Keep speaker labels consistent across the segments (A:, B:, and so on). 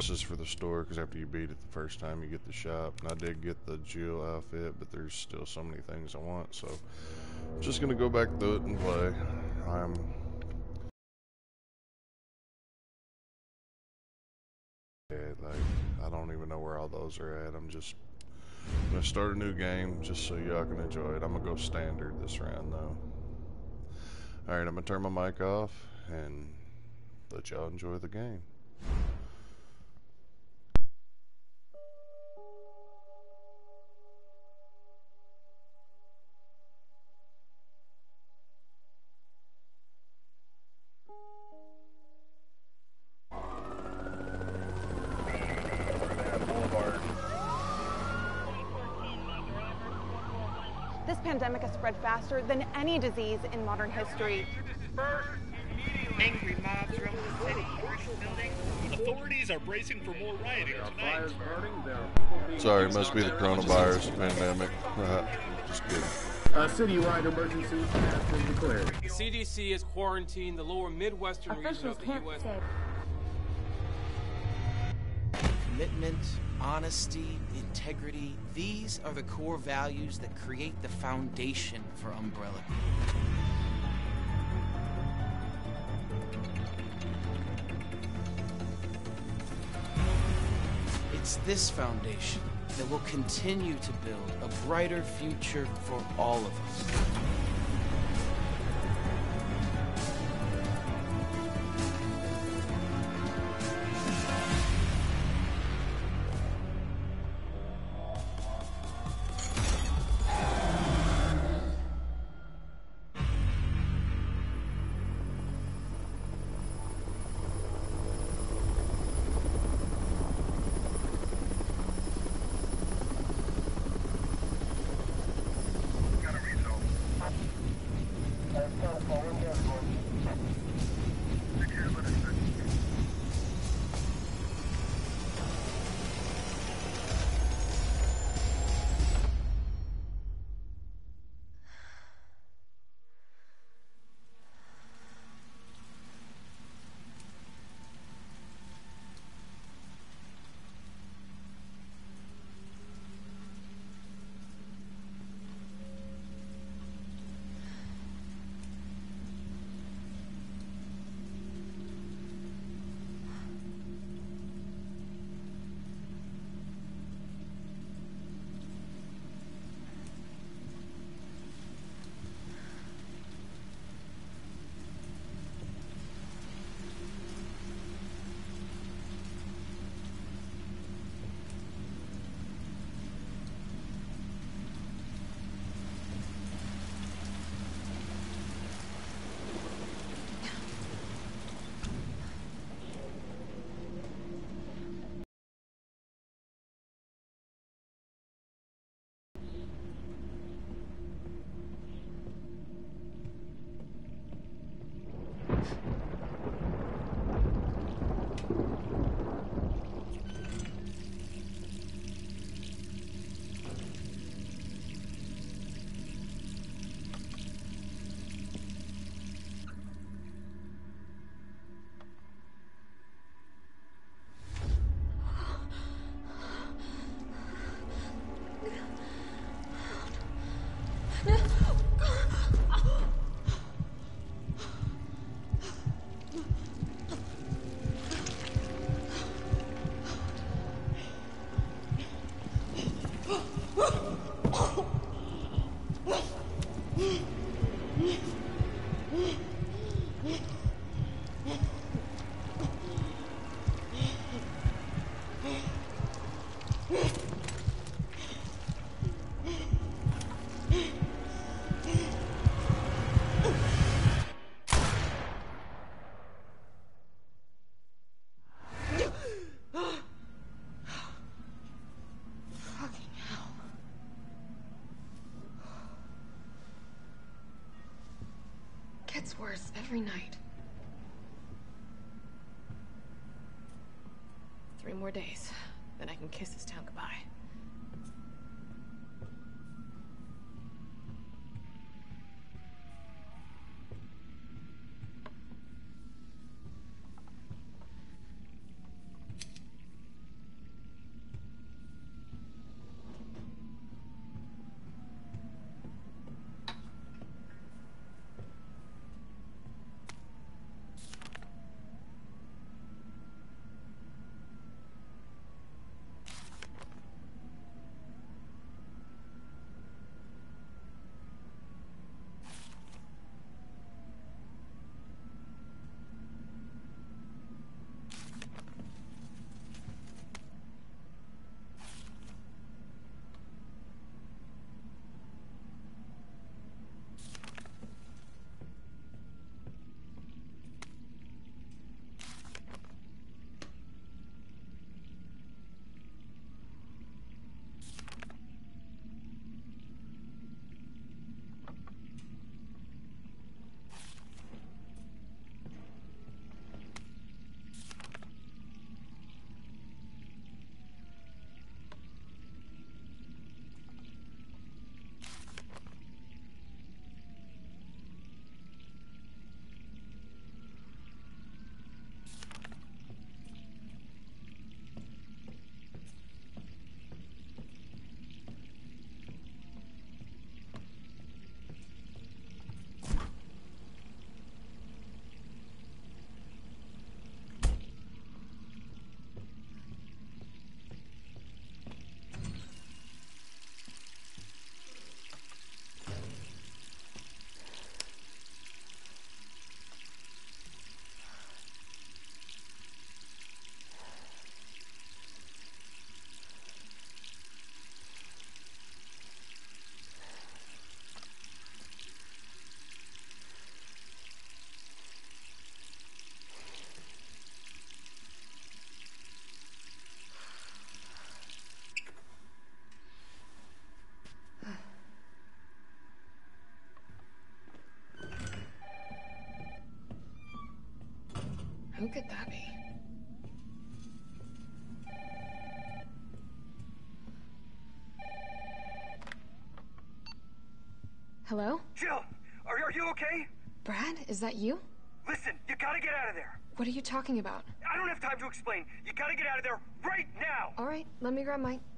A: passes for the store, because after you beat it the first time, you get the shop. And I did get the Jill outfit, but there's still so many things I want, so I'm just gonna go back through it and play. Like, I don't even know where all those are at. I'm gonna start a new game just so y'all can enjoy it. I'm gonna go standard this round though. Alright, I'm gonna turn my mic off and let y'all enjoy the game.
B: This pandemic has spread faster than any disease in modern history.
C: Angry mobs roam the city, building.
D: Authorities are bracing for more rioting tonight.
A: Sorry, it must be the coronavirus pandemic. Just kidding.
E: A citywide emergency has been declared.
F: The CDC has quarantined the lower Midwestern region of the U.S.
G: Commitment, honesty, integrity, these are the core values that create the foundation for Umbrella Group. It's this foundation that will continue to build a brighter future for all of us.
H: Gets worse every night. 3 more days, then I can kiss this town goodbye. Who could that be? Hello?
I: Jill, are you okay?
H: Brad, is that you?
I: Listen, you gotta get out of there.
H: What are you talking about?
I: I don't have time to explain. You gotta get out of there right now.
H: All right, let me grab my...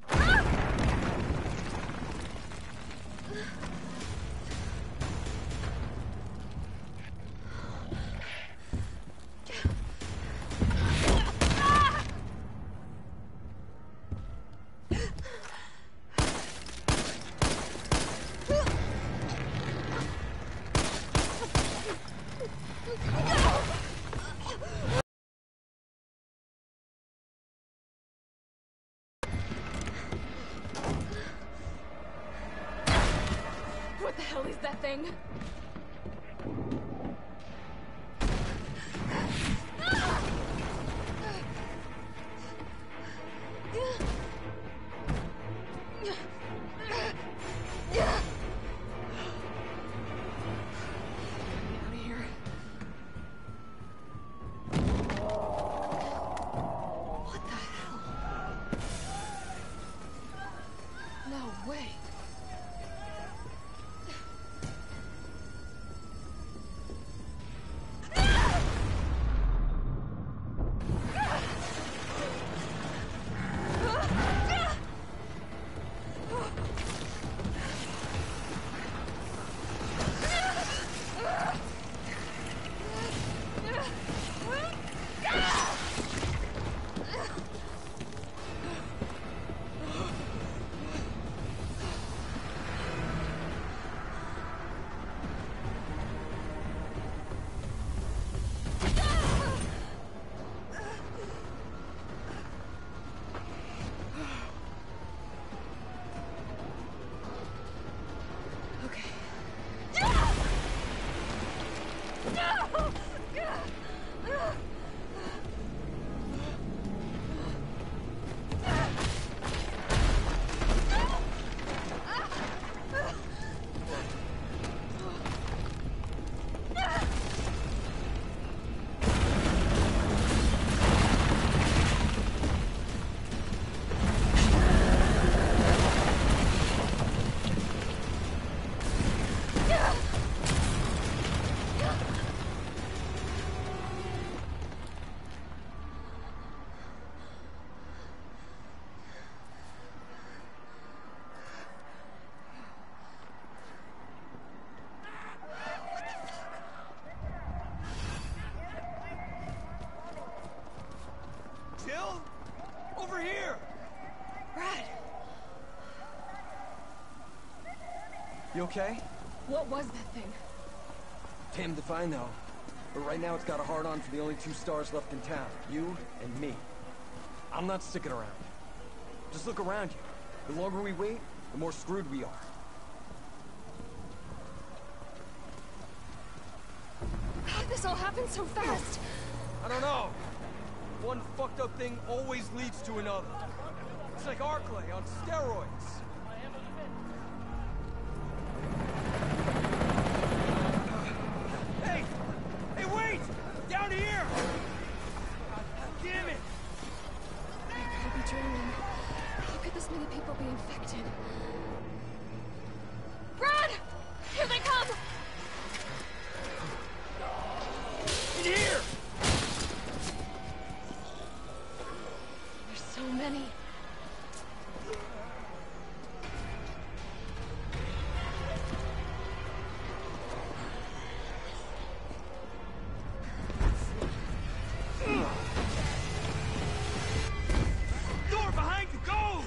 H: What the hell is that thing? Out of here. What the hell? No way.
I: Jill? Over here!
H: Brad,
I: You okay?
H: what was that thing?
I: Damn if I know. But right now it's got a hard-on for the only 2 stars left in town. You and me. I'm not sticking around. Just look around you. The longer we wait, the more screwed we are.
H: How did this all happen so fast?
I: I don't know. One fucked up thing always leads to another. It's like Arklay on steroids. Hey! Hey, wait! Down here! Damn it!
H: I gotta be dreaming. How could this many people be infected? Brad! Here they come!
I: Here!
H: There's so many.
I: Door behind you, go!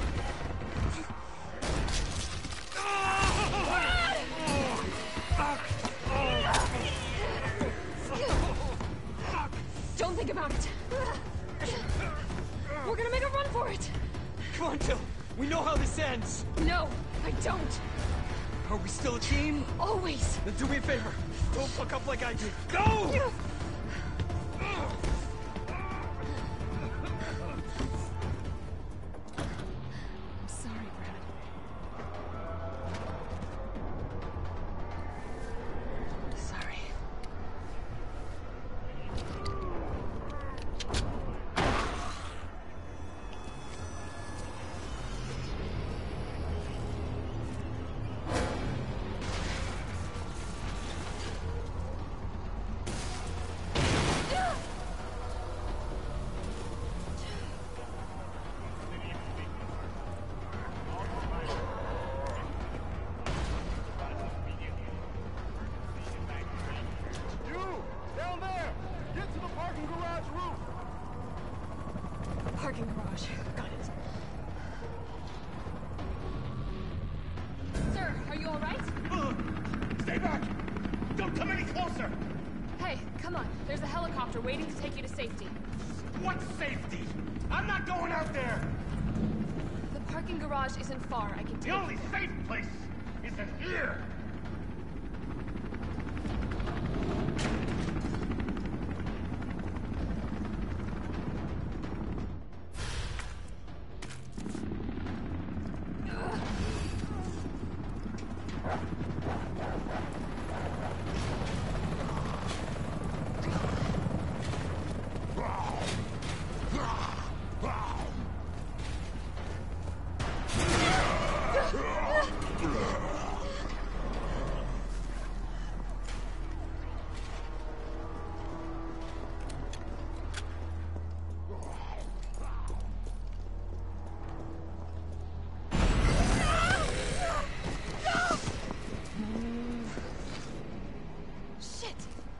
H: Don't think about it. We're gonna make a run for it.
I: Come on, Jill. We know how this ends.
H: No, I don't.
I: Are we still a team?
H: Always.
I: Then do me a favor. Don't fuck up like I did. Go!
H: I'm sorry, Brad. Sorry. garage. Got it. Sir, are you all right?
D: Stay back! Don't come any closer!
H: Hey, come on. There's a helicopter waiting to take you to safety.
D: What safety? I'm not going out there!
H: The parking garage isn't far. I can take
D: The only
H: you there.
D: safe place is in here!
H: Shit!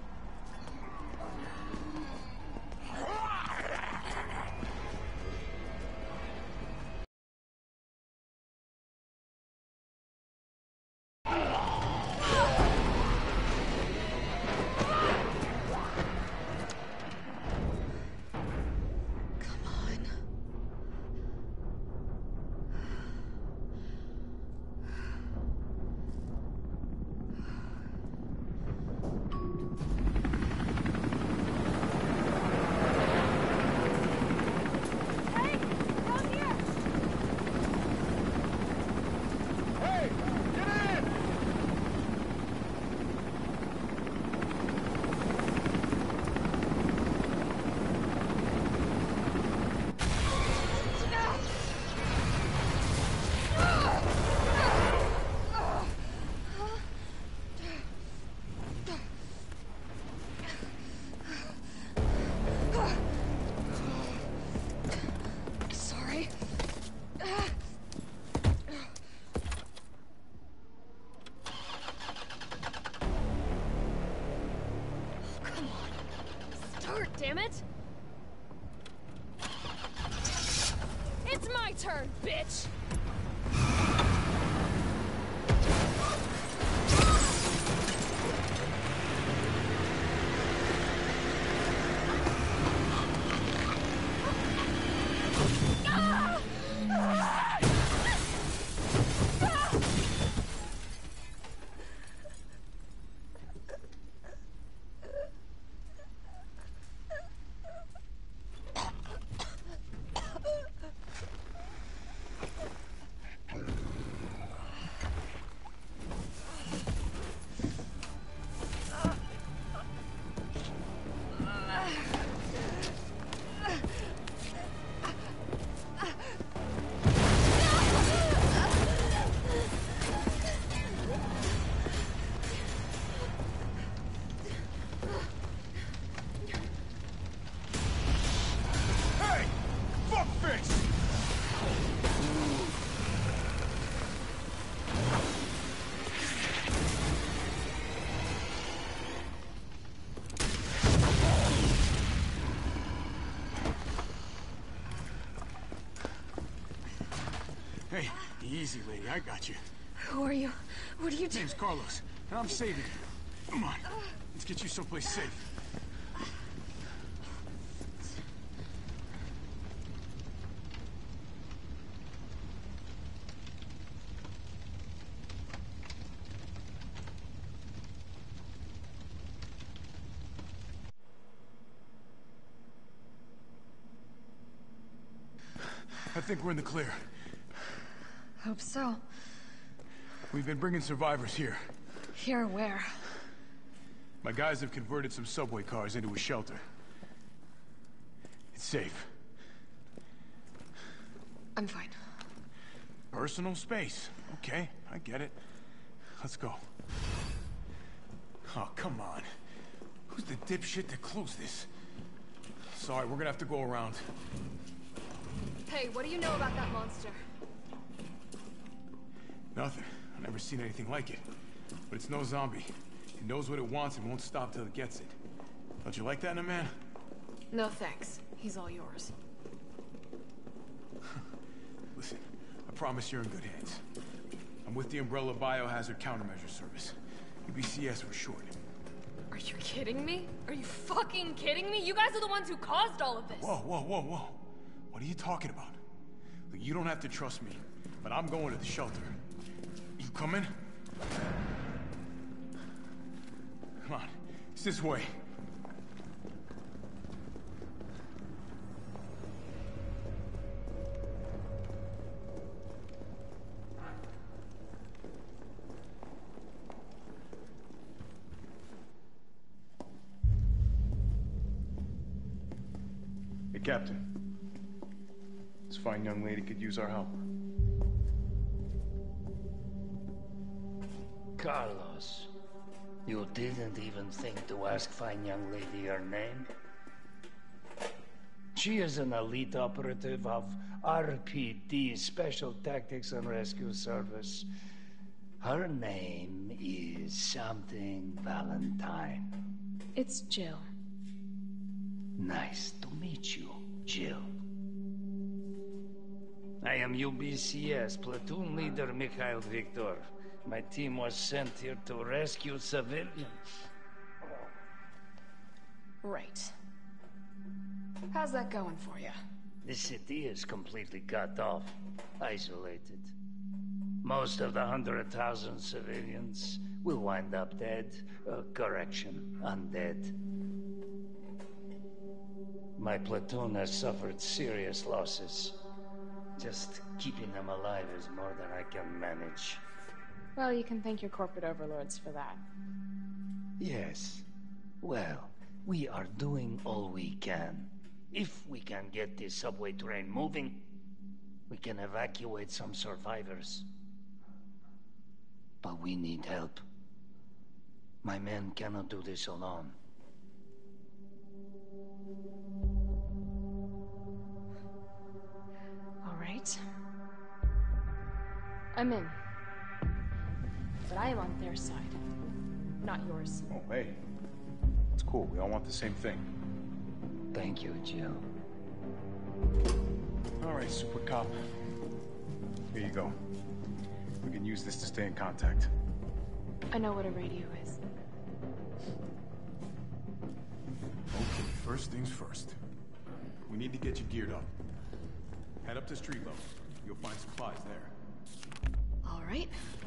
H: Come on. Hey, down here.
D: Hey! Get in!
H: Sorry. Come on. Start, damn it. It's my turn, bitch.
D: Hey! Fuckface!
E: Hey, easy, lady. I got you.
H: Who are you? What are you doing?
E: Name's Carlos, and I'm saving you. Come on, let's get you someplace safe. I think we're in the clear.
H: Hope so.
E: We've been bringing survivors here.
H: Here, where?
E: My guys have converted some subway cars into a shelter. It's safe.
H: I'm fine.
E: Personal space. Okay, I get it. Let's go. Oh, come on. Who's the dipshit that closed this? Sorry, we're gonna have to go around.
H: Hey, what do you know about that monster?
E: Nothing. I've never seen anything like it. But it's no zombie. It knows what it wants and won't stop till it gets it. Don't you like that in a man?
H: No thanks. He's all yours.
E: promise you're in good hands. I'm with the Umbrella Biohazard Countermeasure Service. UBCS for short.
H: Are you kidding me? Are you fucking kidding me? You guys are the ones who caused all of this.
E: Whoa, whoa, whoa, whoa. What are you talking about? Look, you don't have to trust me, but I'm going to the shelter. You coming? Come on, it's this way.
J: Hey, Captain. This fine young lady could use our help.
K: Carlos, you didn't even think to ask fine young lady her name? She is an elite operative of RPD, Special Tactics and Rescue Service. Her name is something Valentine.
H: It's Jill.
K: Nice to meet you, Jill. I am UBCS Platoon Leader Mikhail Viktor. My team was sent here to rescue civilians.
H: Right. How's that going for you?
K: The city is completely cut off, isolated. Most of the 100,000 civilians will wind up dead. Correction, undead. My platoon has suffered serious losses. Just keeping them alive is more than I can manage.
H: Well, you can thank your corporate overlords for that.
K: Yes. Well, we are doing all we can. If we can get this subway train moving, we can evacuate some survivors. But we need help. My men cannot do this alone.
H: All right. I'm in. But I am on their side, not yours.
J: Oh, hey. It's cool. We all want the same thing.
K: Thank you, Jill.
J: All right, Super Cop. Here you go. We can use this to stay in contact.
H: I know what a radio is.
E: Okay, first things first. We need to get you geared up. Head up to street level. You'll find supplies there.
H: All right.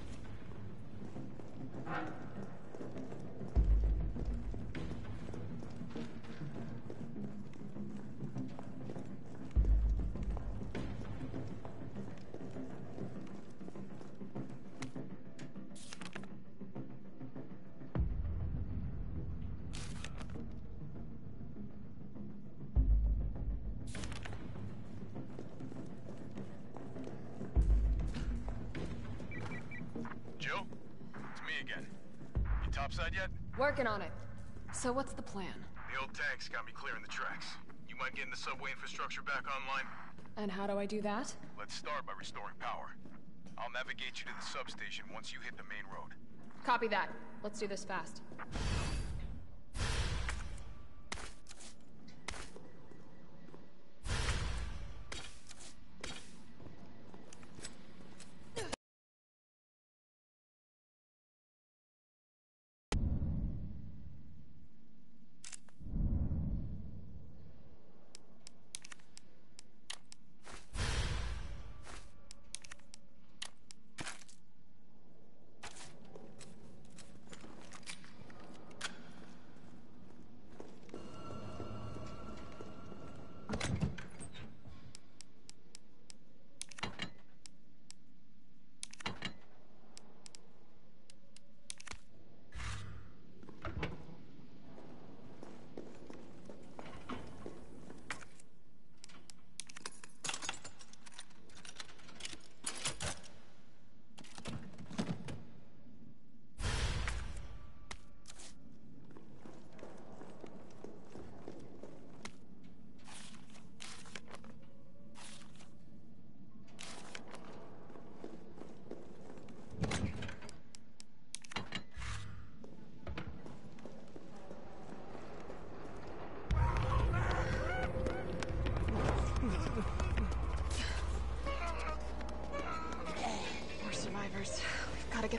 J: Jill? It's me again. You topside yet?
H: Working on it. So what's the plan?
J: The old tanks got me clearing the tracks. You mind getting the subway infrastructure back online?
H: And how do I do that?
J: Let's start by restoring power. I'll navigate you to the substation once you hit the main road.
H: Copy that. Let's do this fast.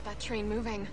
H: get that train moving.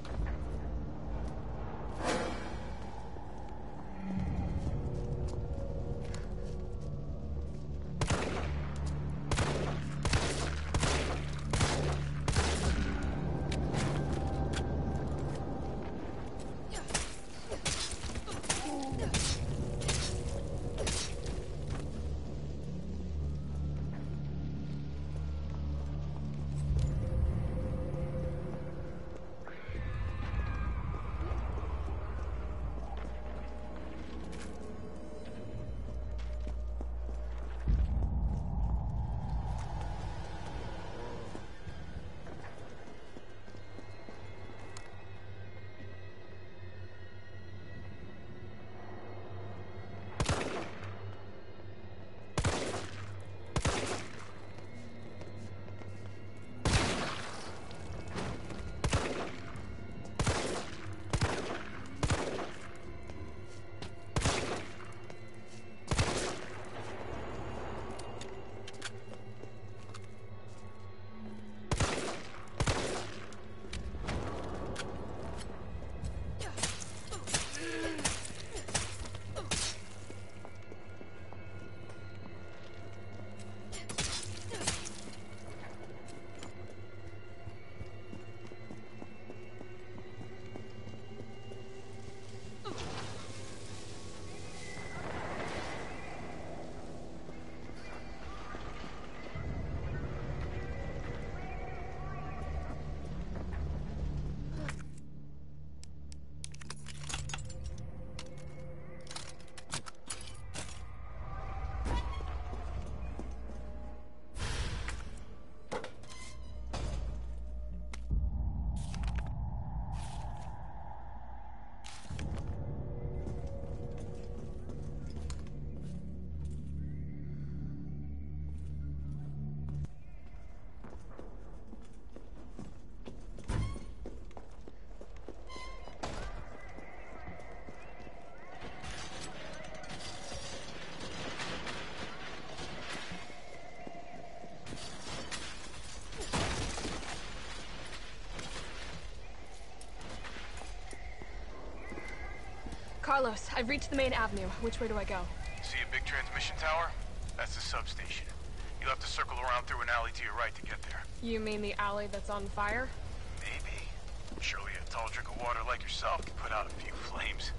H: Carlos, I've reached the main avenue. Which way do I go?
L: See a big transmission tower? That's the substation. You'll have to circle around through an alley to your right to get there.
H: You mean the alley that's on fire?
L: Maybe. Surely a tall drink of water like yourself can put out a few flames.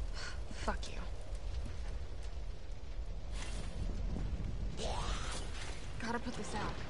H: Fuck you. Gotta put this out.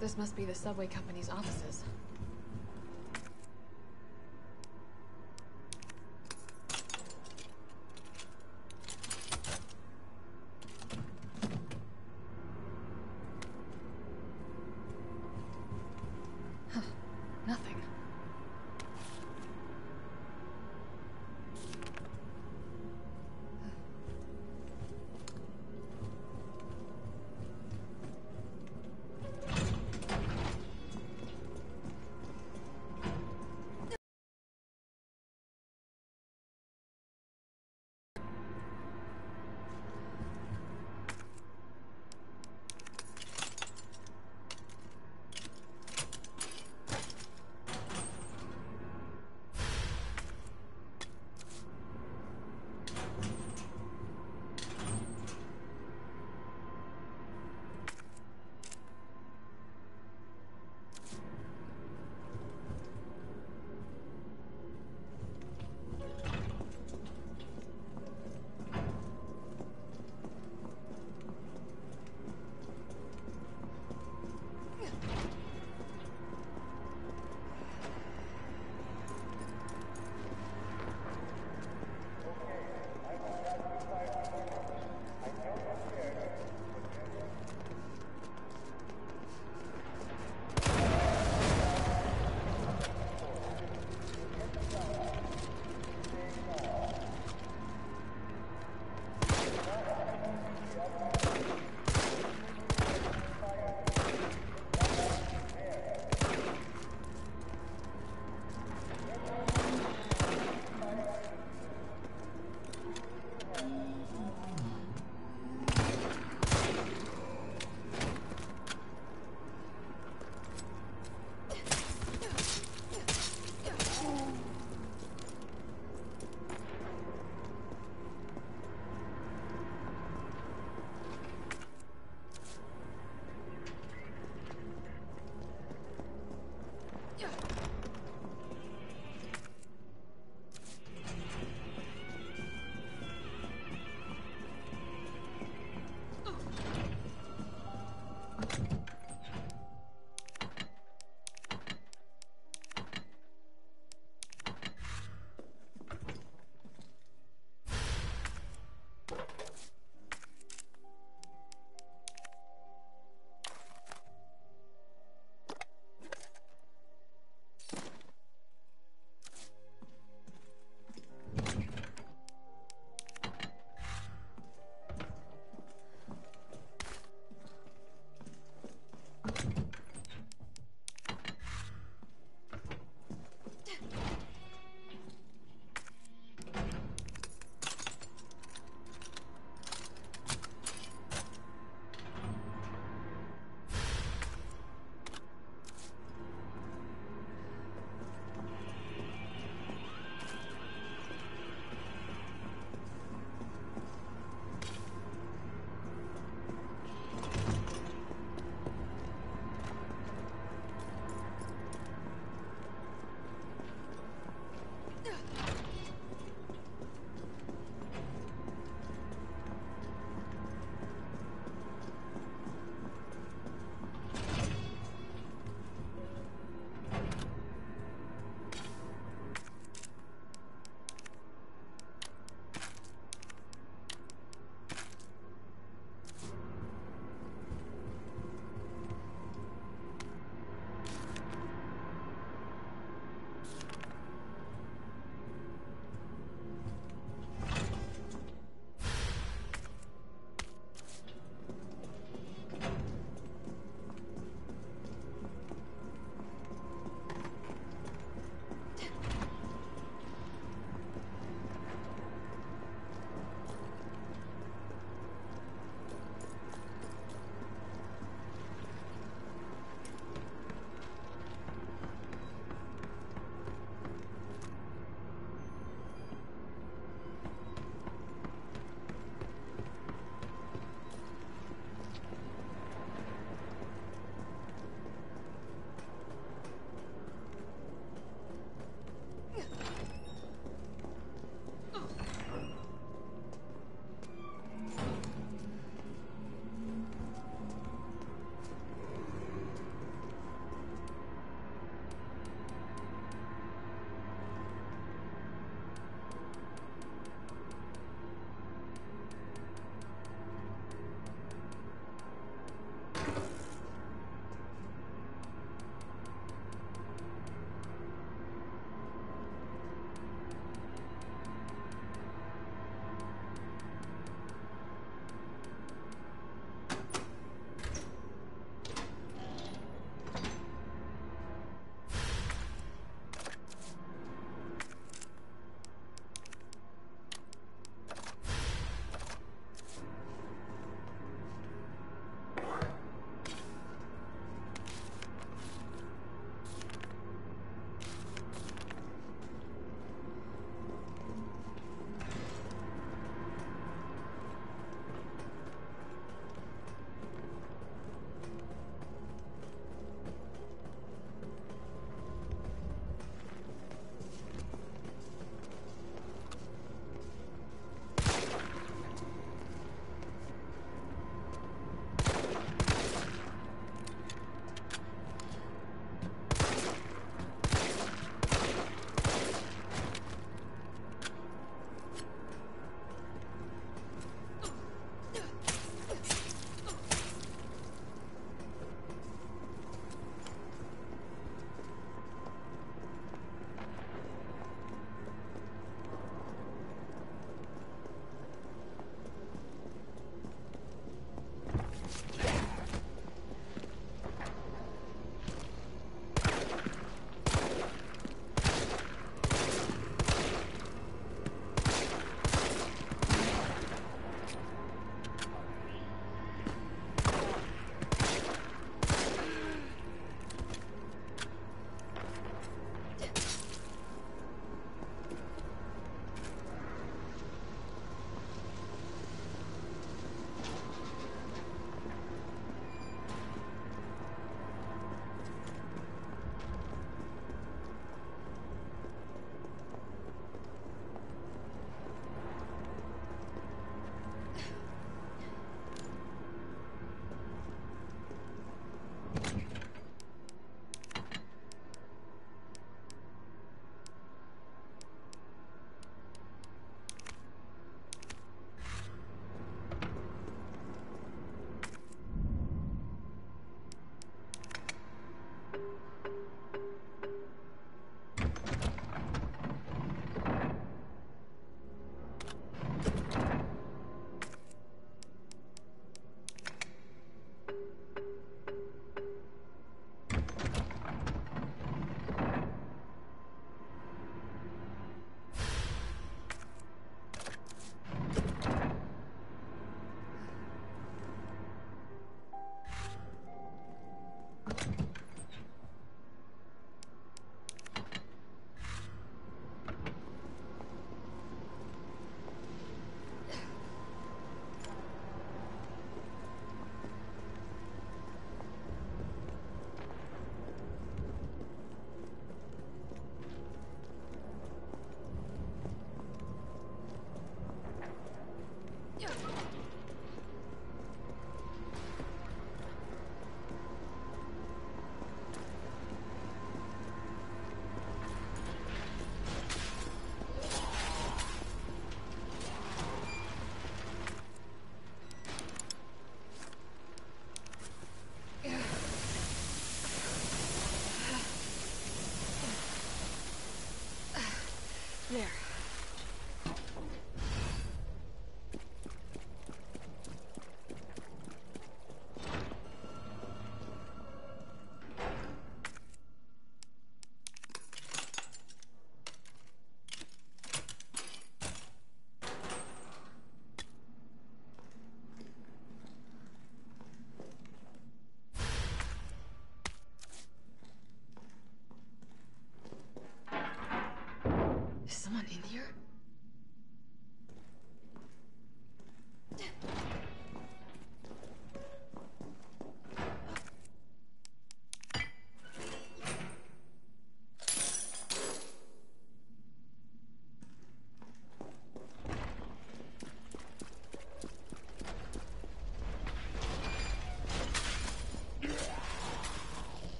H: This must be the subway company's offices. Nothing.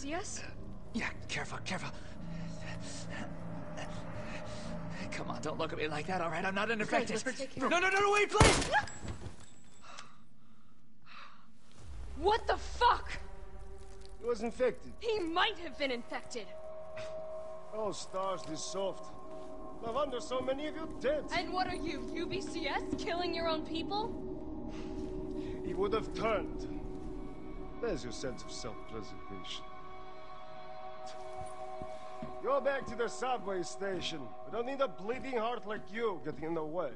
H: CS?
M: Yeah, careful, careful. Come on, don't look at me like that, all right? I'm not an infected. No, wait, please!
H: What the fuck?
N: He was infected.
H: He might have been infected.
N: Oh, stars, this soft. No wonder so many of you dead.
H: And what are you, UBCS? Killing your own people?
N: He would have turned. There's your sense of self-preservation. Go back to the subway station. We don't need a bleeding heart like you getting in the way.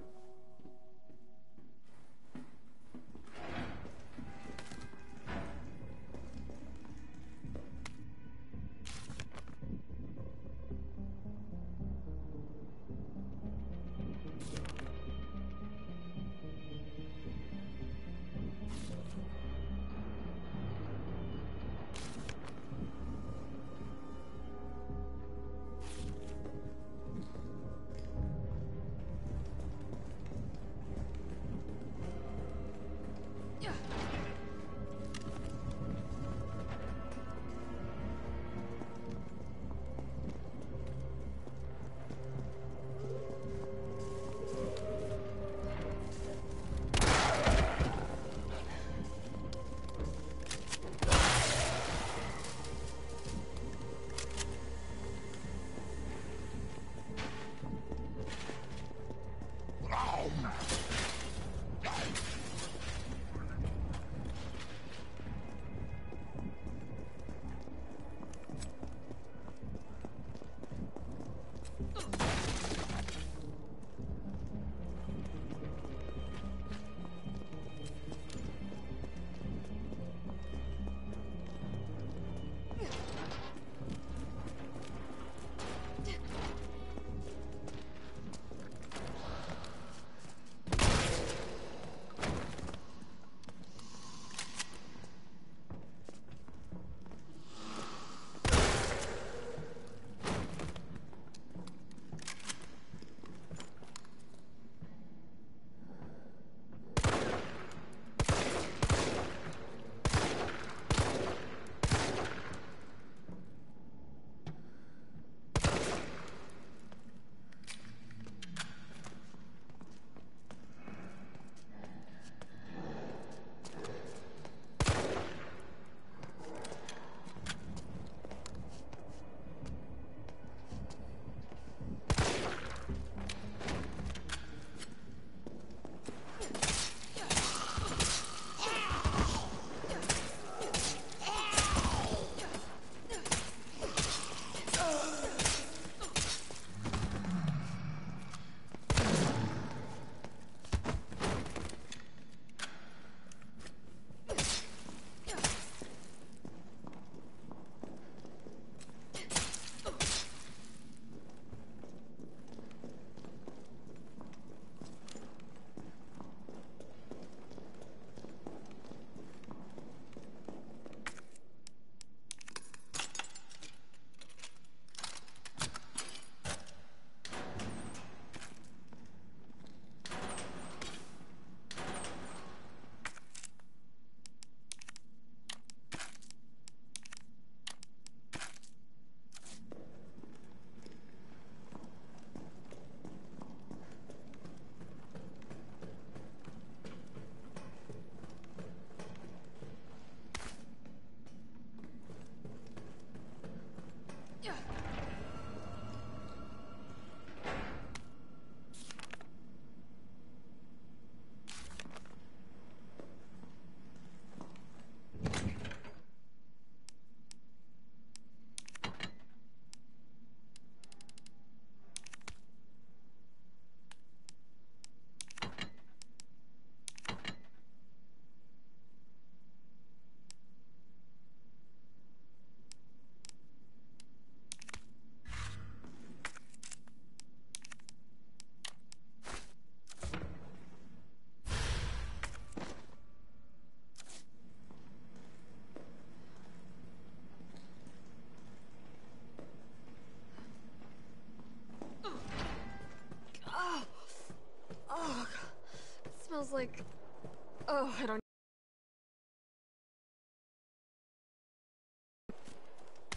H: Smells like... Oh, I don't...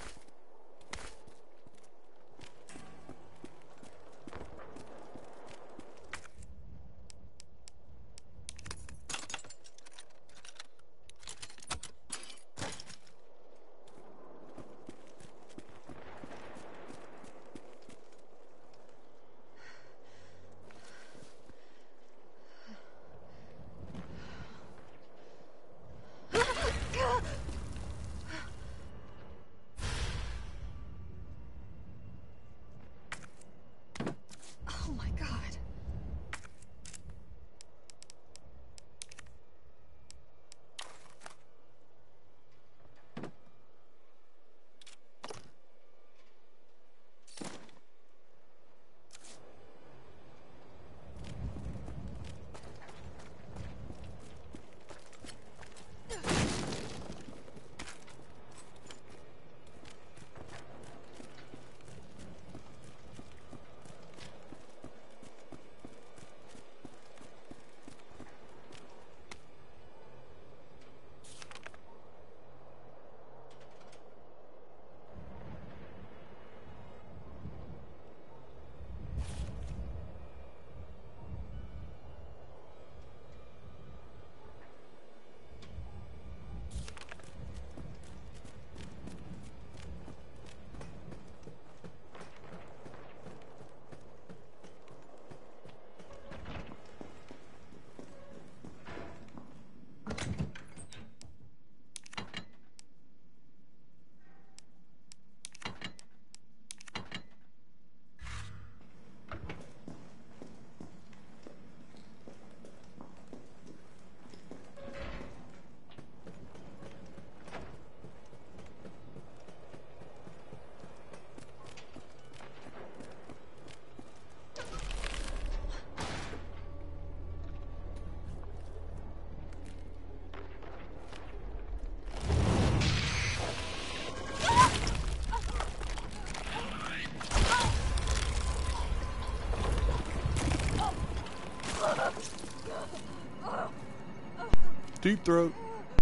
A: Deep throat.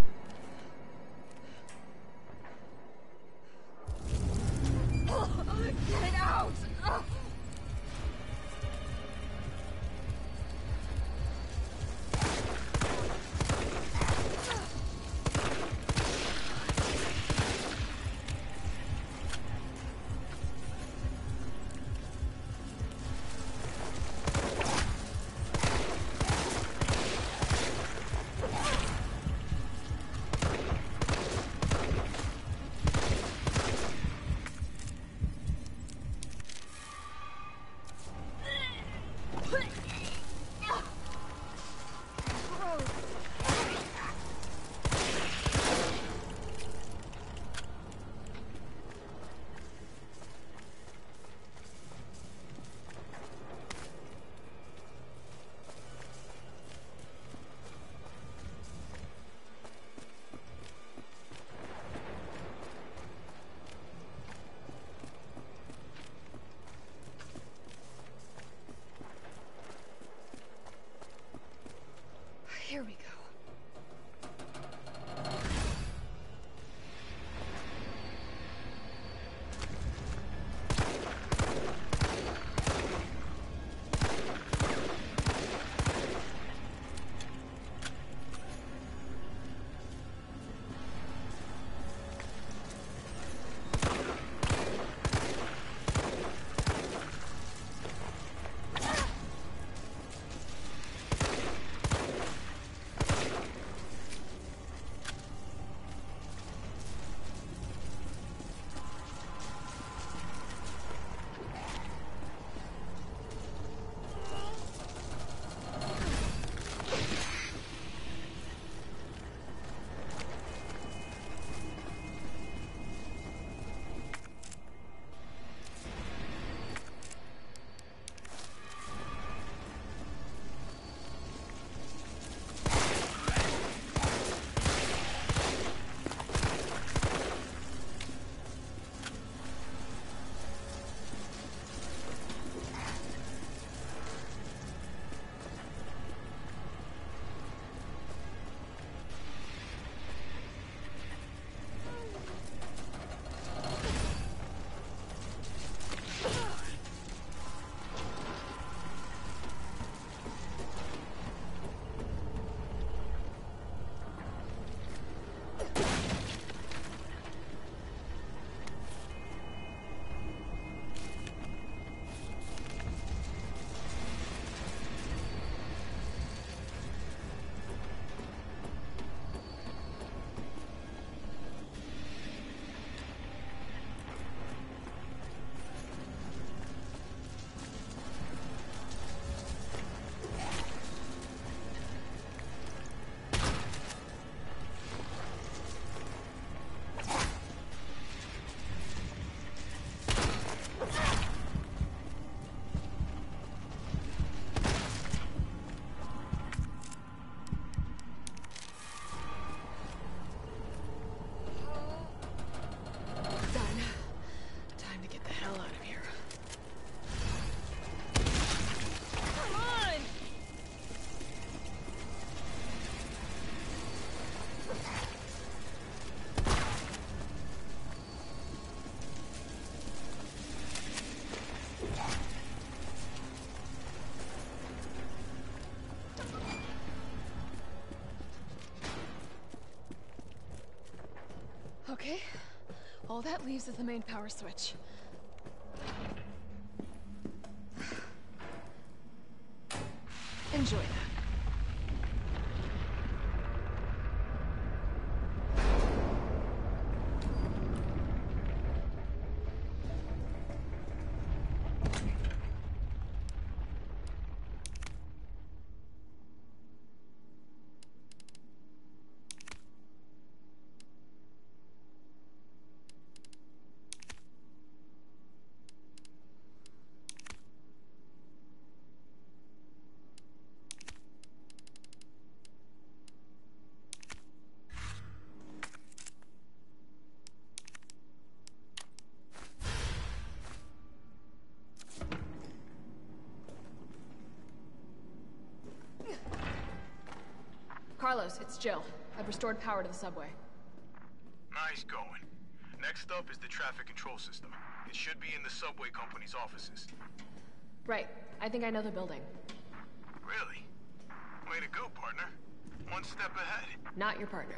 H: Get it out! Here we go. Okay. All that leaves is the main power switch. Enjoy that. Carlos, it's Jill. I've restored power to the subway.
L: Nice going. Next up is the traffic control system. It should be in the subway company's offices.
H: Right. I think I know the building.
L: Really? Way to go, partner. One step ahead.
H: Not your partner.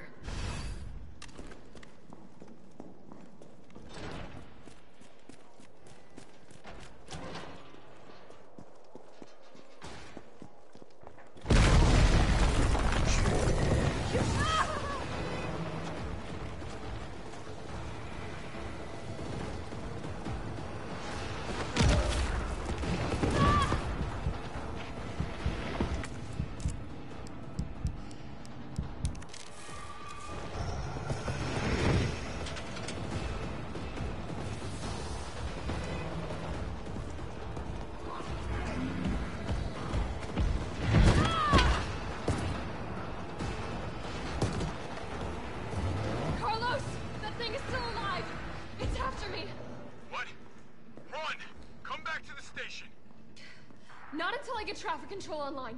H: Not until I get traffic control online.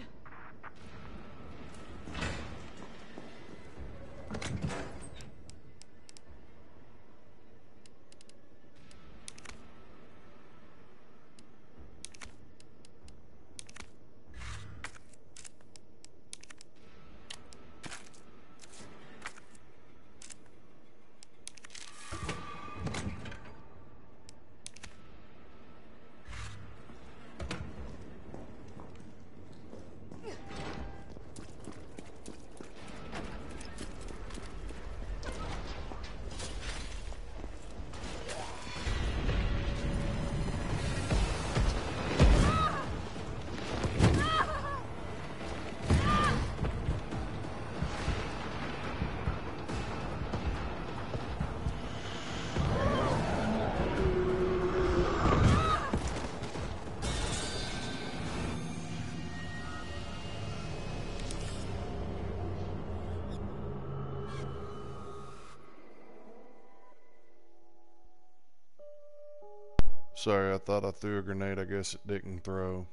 A: Sorry, I thought I threw a grenade. I guess it didn't throw.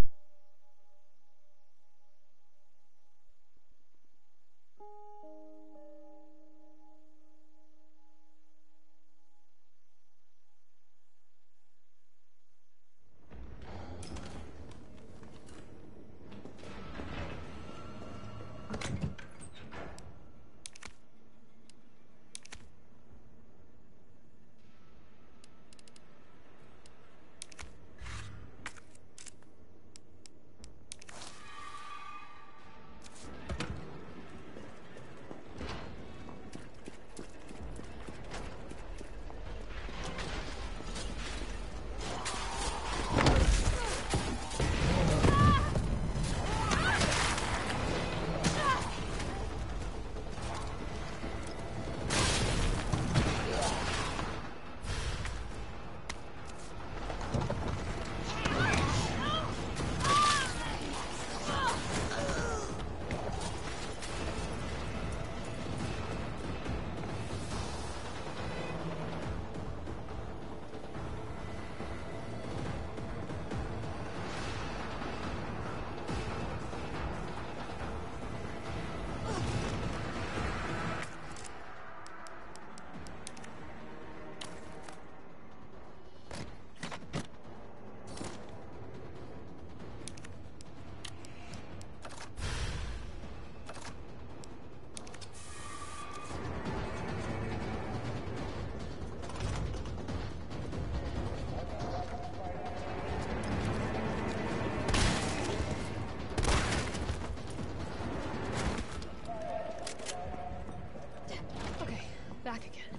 H: Back again.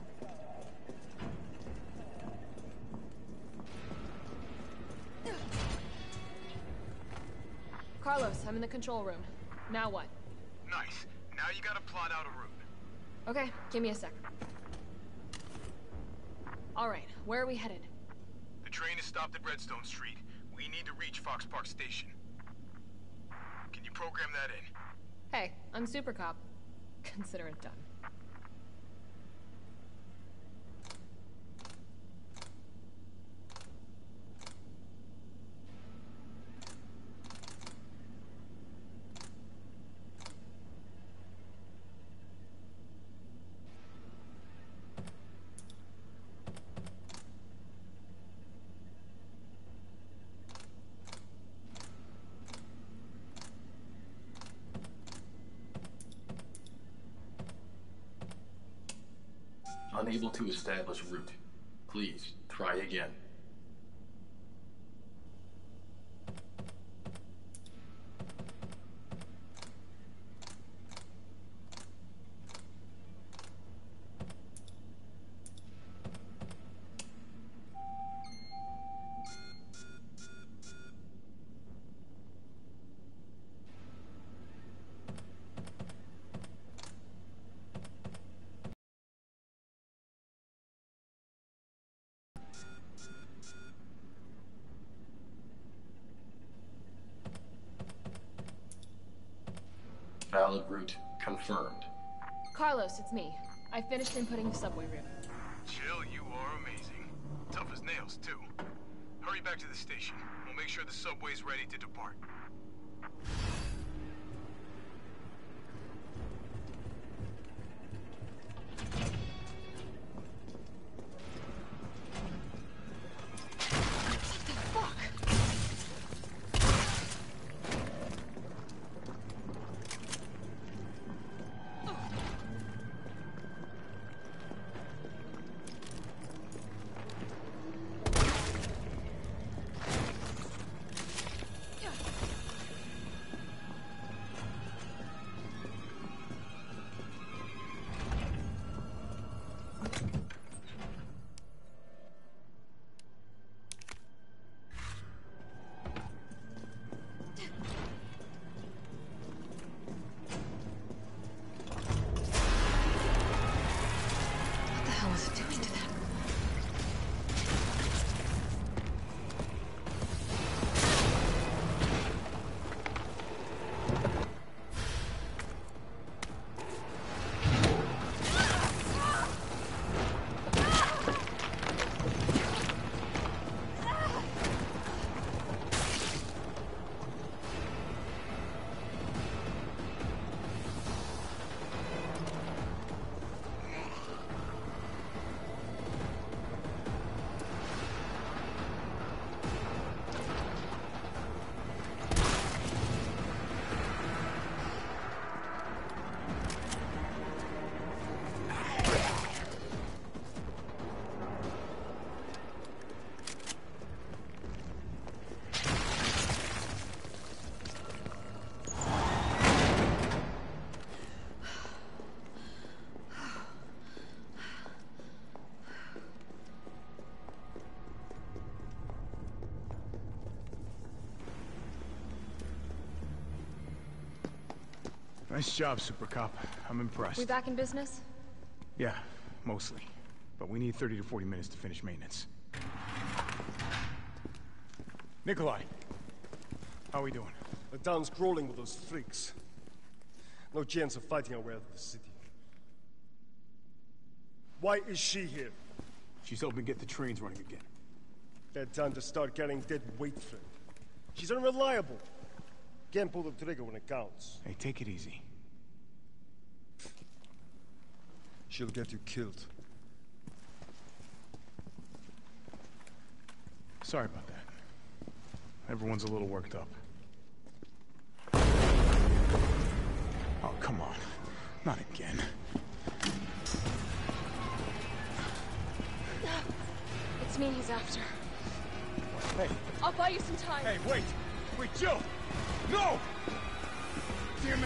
H: Carlos, I'm in the control room. Now what?
L: Nice. Now you gotta plot out a route.
H: Okay, give me a sec. Alright, where are we headed?
L: The train is stopped at Redstone Street. We need to reach Fox Park Station. Can you program that in?
H: Hey, I'm Super Cop. Consider it done.
O: unable to establish route. Please, try again. Valid route confirmed.
H: Carlos, it's me. I finished inputting the subway route.
L: Jill, you are amazing. Tough as nails, too. Hurry back to the station. We'll make sure the subway's ready to depart.
E: Nice job, Super Cop. I'm impressed.
H: We back in business?
E: Yeah, mostly. But we need 30 to 40 minutes to finish maintenance. Nikolai, how are we doing?
N: The town's crawling with those freaks. No chance of fighting our way out of the city. Why is she here?
E: She's helping get the trains running again.
N: Bad time to start carrying dead weight, friend. She's unreliable. Can't pull the trigger when it counts.
E: Hey, take it easy.
N: She'll get you killed.
E: Sorry about that. Everyone's a little worked up. Oh, come on. Not again.
H: It's me he's after.
E: Hey.
H: I'll buy you some time.
E: Hey, wait! Wait, Jill! No! Damn it!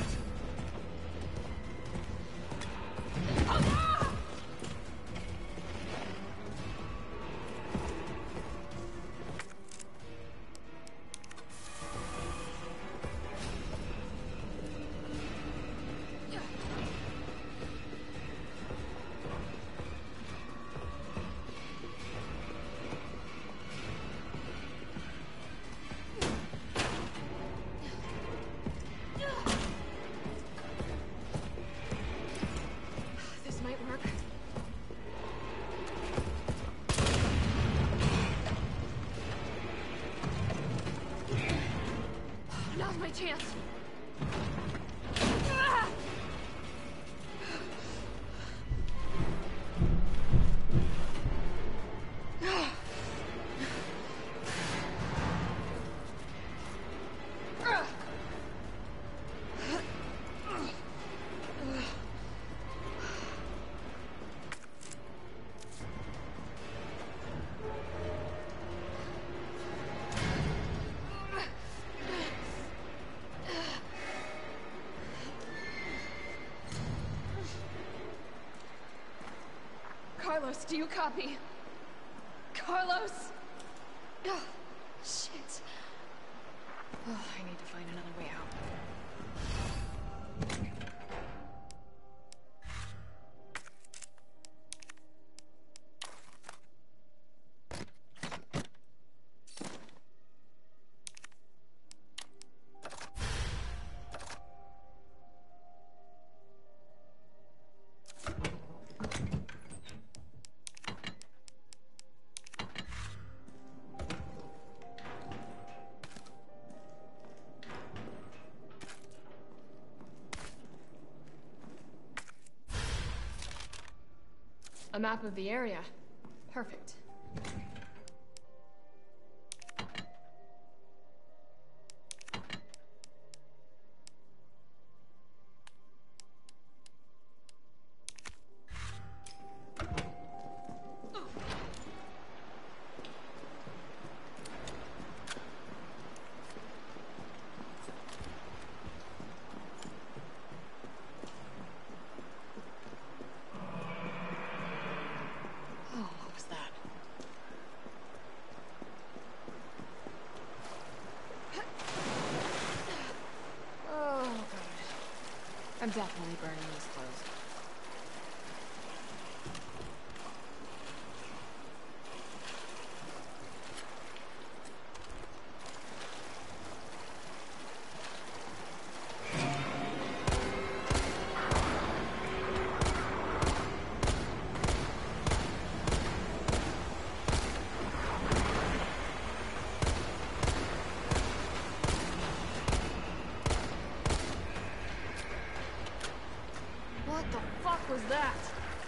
H: Now's my chance. Carlos, do you copy? Carlos! Oh, shit. Oh, I need to find another way out. A map of the area. Perfect. I'm definitely burning these clothes. What the fuck was that?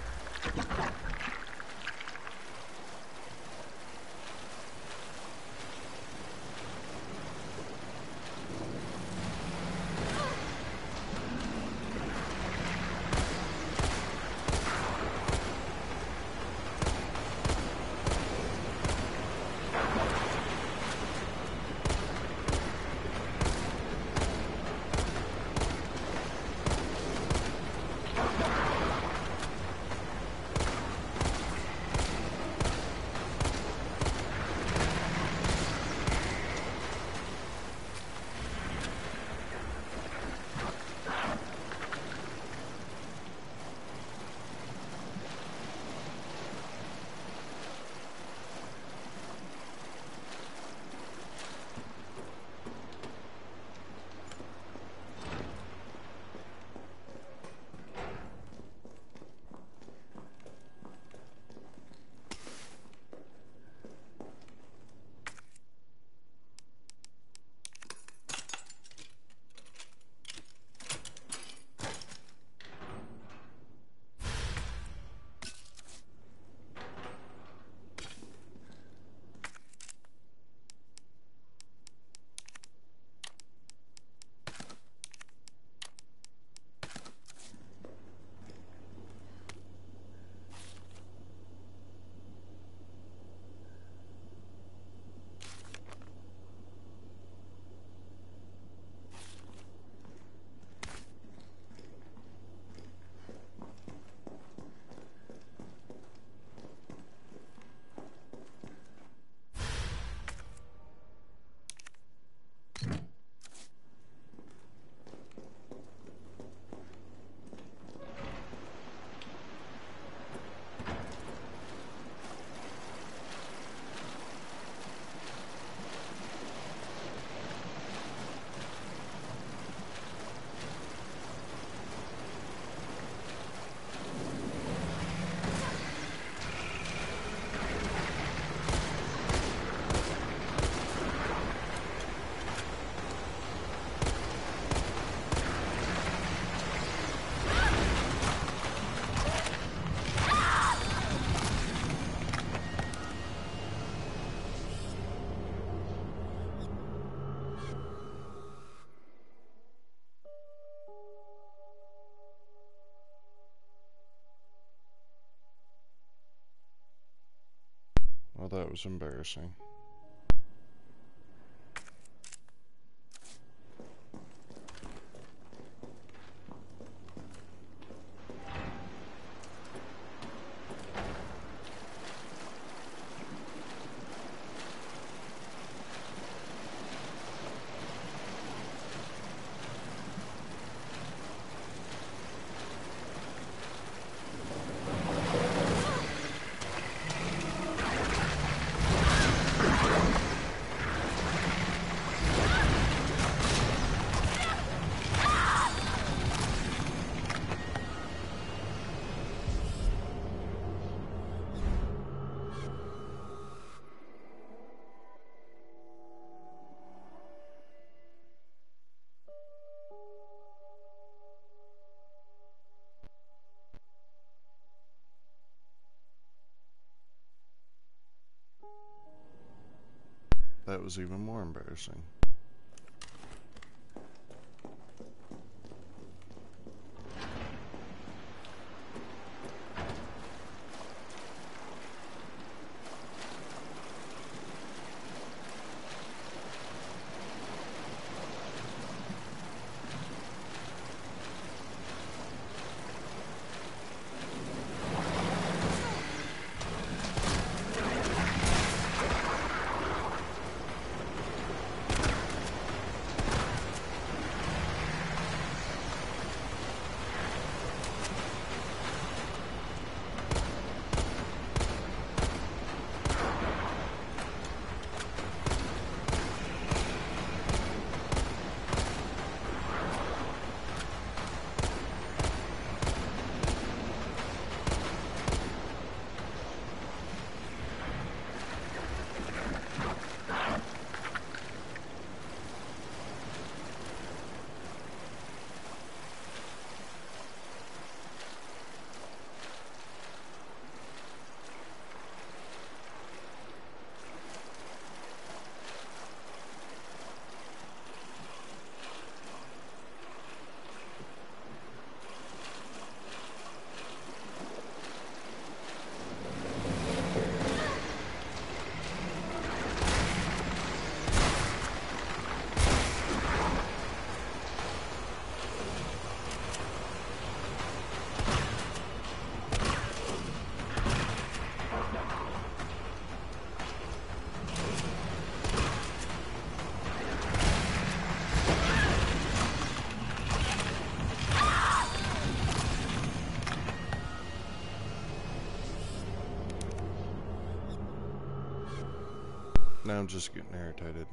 A: Well, that was embarrassing. That was even more embarrassing. Now I'm just getting irritated.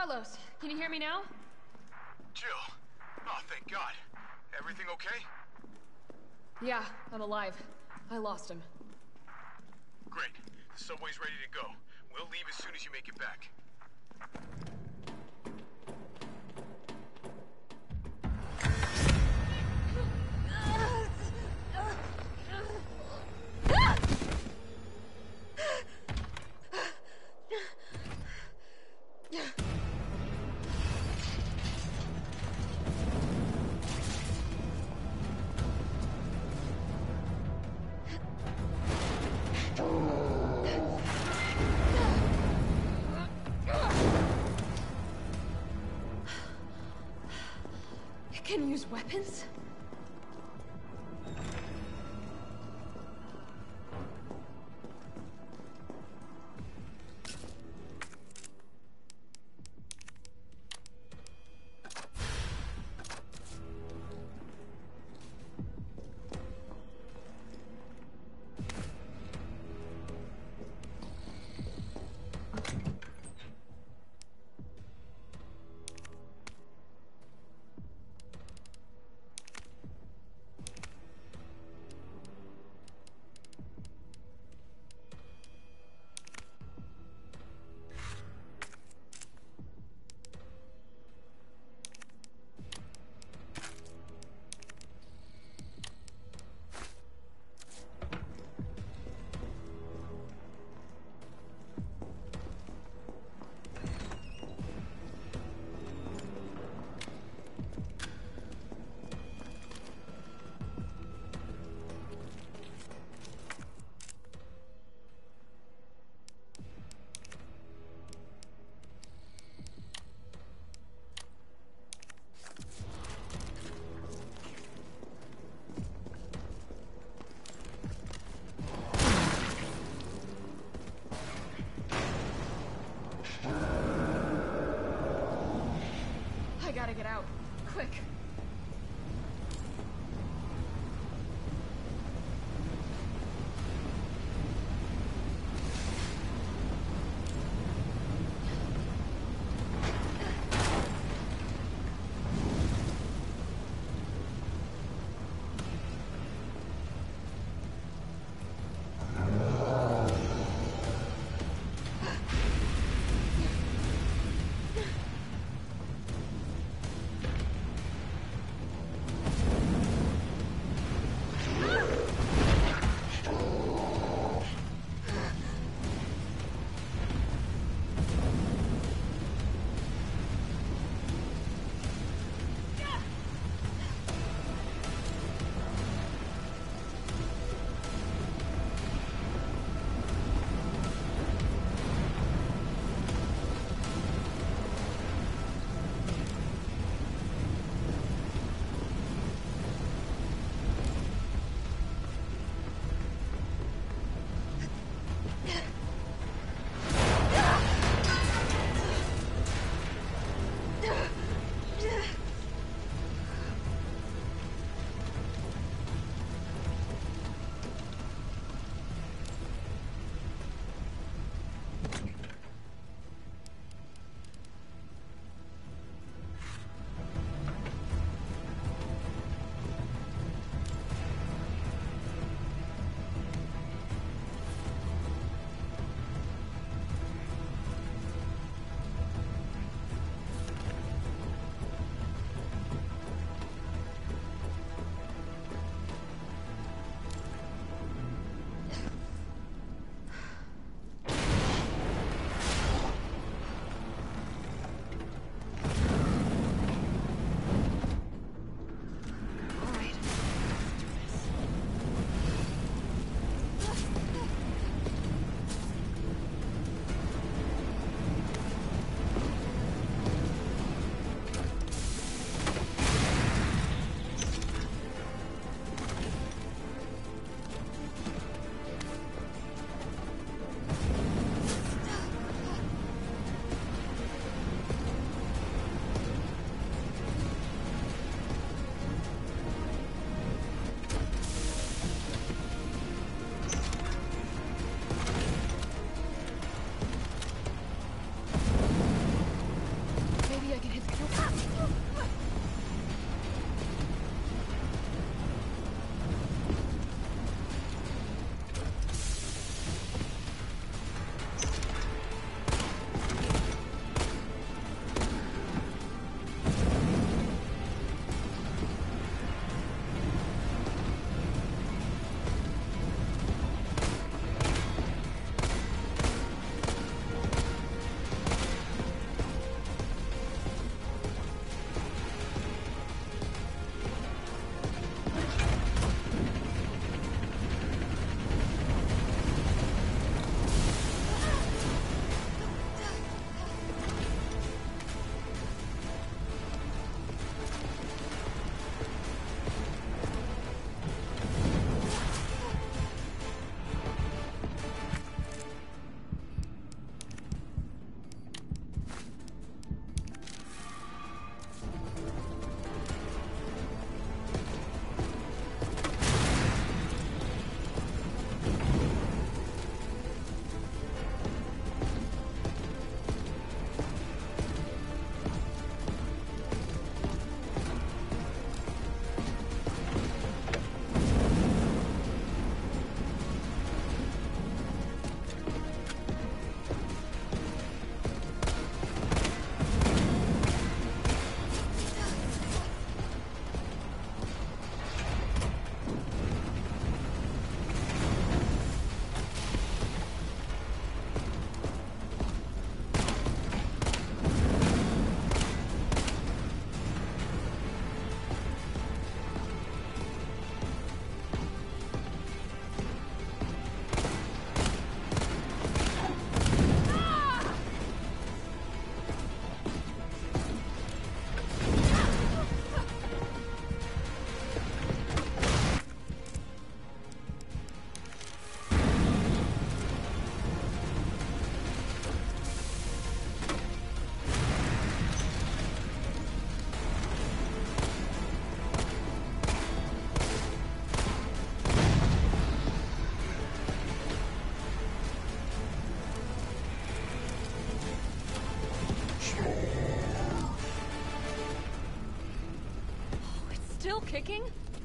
H: Carlos, can you hear me now?
L: Jill. Oh, thank God. Everything okay?
H: Yeah, I'm alive. I lost him.
L: Great. The subway's ready to go. We'll leave as soon as you make it back.
H: Can use weapons? Gotta get out. Quick. kicking?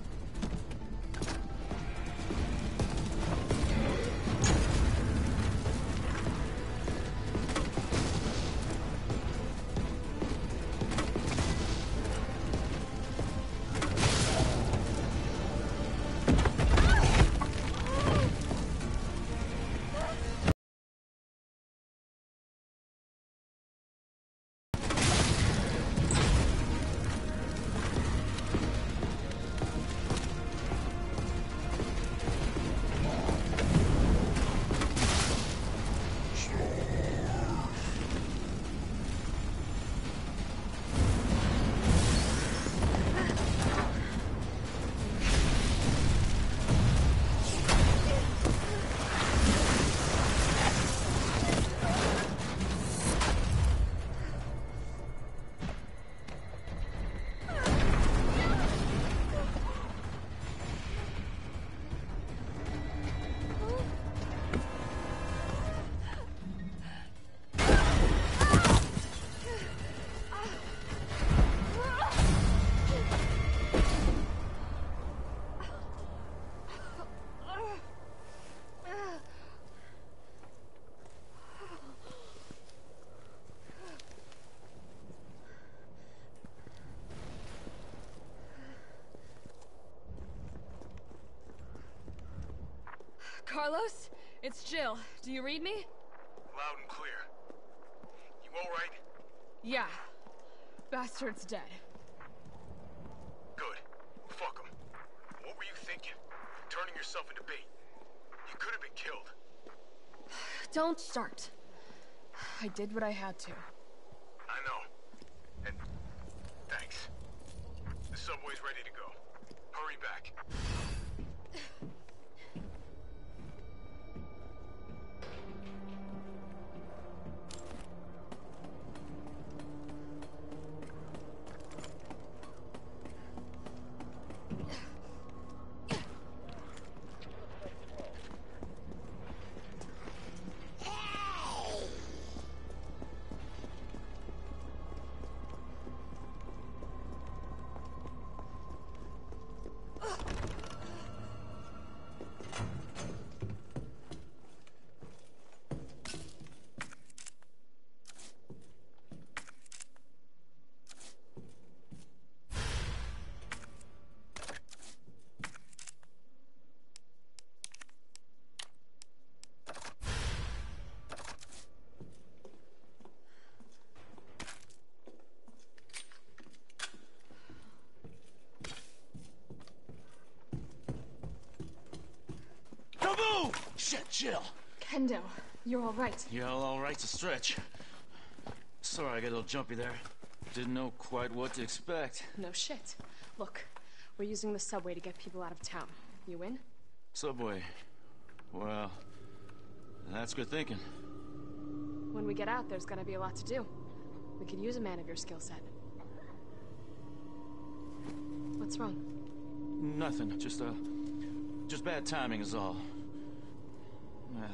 H: Carlos, it's Jill. Do you read me?
L: Loud and clear. You all right?
H: Yeah. Bastard's dead.
L: Good. Fuck him. What were you thinking? Turning yourself into bait. You could have been killed.
H: Don't start. I did what I had to.
L: I know. And thanks. The subway's ready to go. Hurry back.
M: Shit, Jill!
H: Kendo, you're all right.
M: Yeah, all right's a stretch. Sorry I got a little jumpy there. Didn't know quite what to expect.
H: No shit. Look, we're using the subway to get people out of town. You in?
M: Subway. Well, that's good thinking.
H: When we get out, there's gonna be a lot to do. We could use a man of your skill set. What's wrong?
M: Nothing. Just bad timing is all. Well.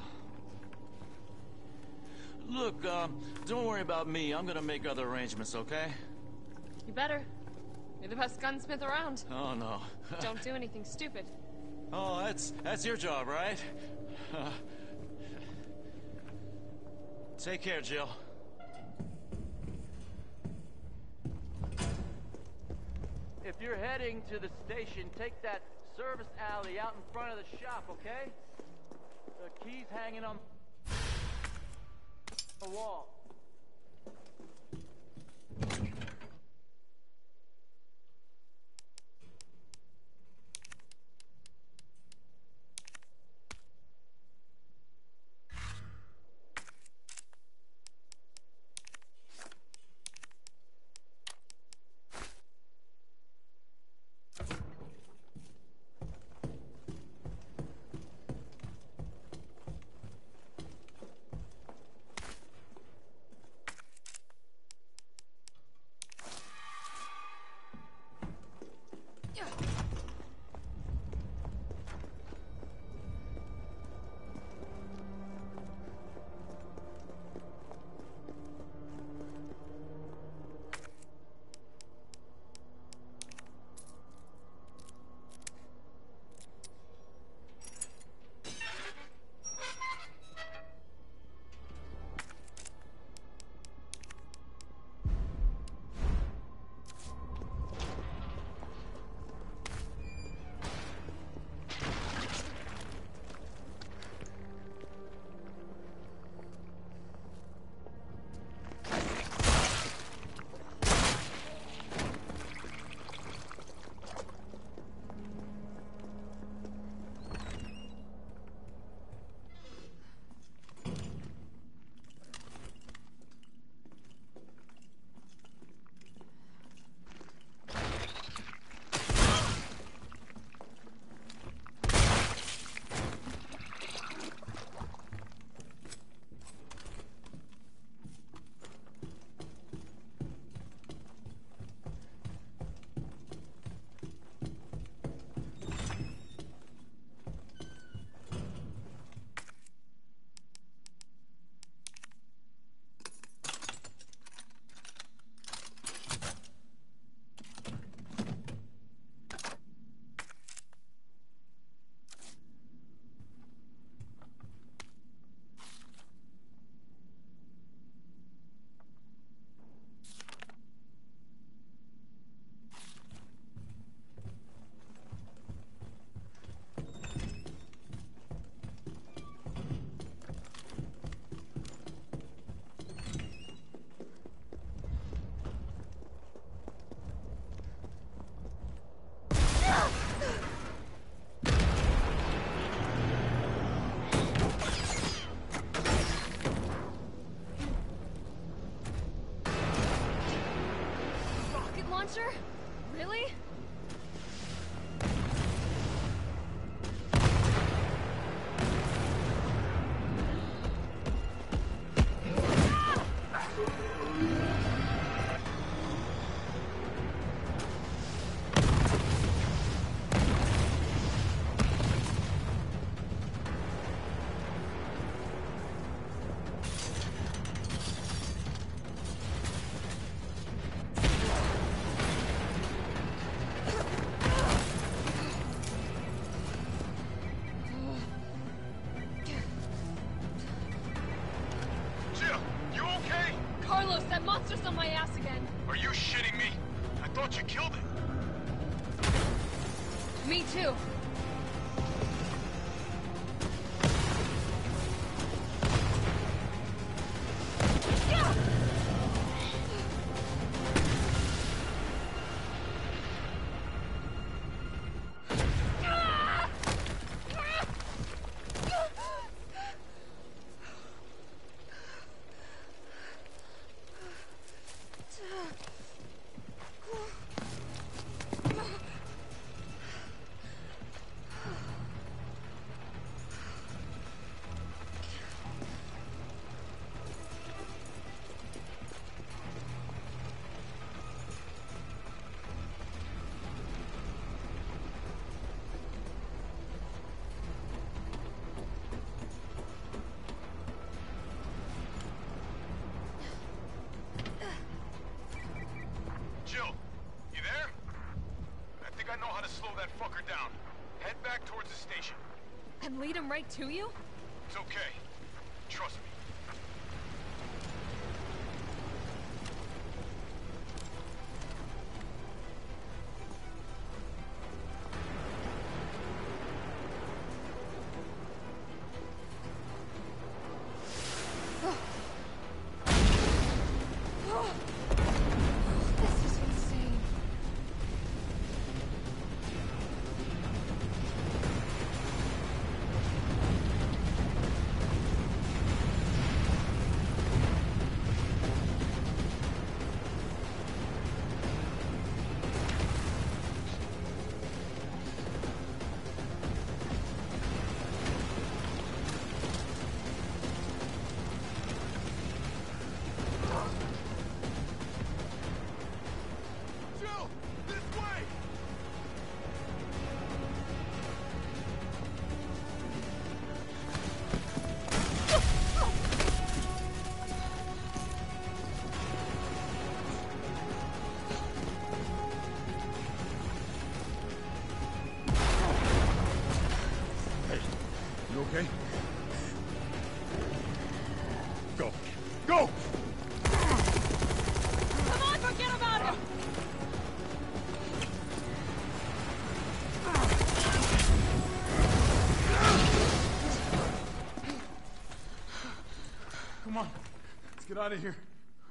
M: Look, don't worry about me. I'm gonna make other arrangements, okay?
H: You better. You're the best gunsmith around.
M: Oh, no.
H: Don't do anything stupid.
M: Oh, that's your job, right? Take care, Jill.
P: If you're heading to the station, take that service alley out in front of the shop, okay? The key's hanging on the wall.
H: launcher? Really? Carlos, that monster's on my ass again.
L: Are you shitting me? I thought you killed it.
H: Me too.
L: Jill, you there? I think I know how to slow that fucker down. Head back towards the station.
H: And lead him right to you?
L: It's okay. Trust me.
H: This is insane.
L: Jill, this way!
J: Hey, you okay? Go. Go!
H: Come on, forget about him!
E: Come on. Let's get out of here.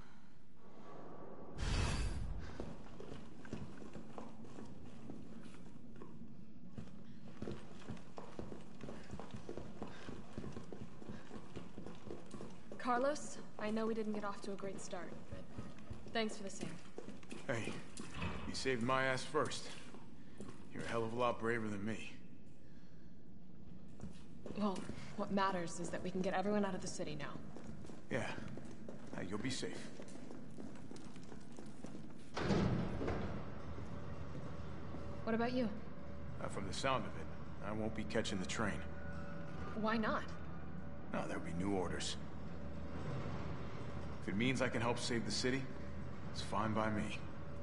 H: Carlos, I know we didn't get off to a great start, but thanks for the same.
E: Hey, you saved my ass first. You're a hell of a lot braver than me.
H: Well, what matters is that we can get everyone out of the city now.
E: Yeah. Hey, you'll be safe.
H: What about you?
E: From the sound of it, I won't be catching the train.
H: Why not?
E: No, there'll be new orders. If it means I can help save the city, it's fine by me.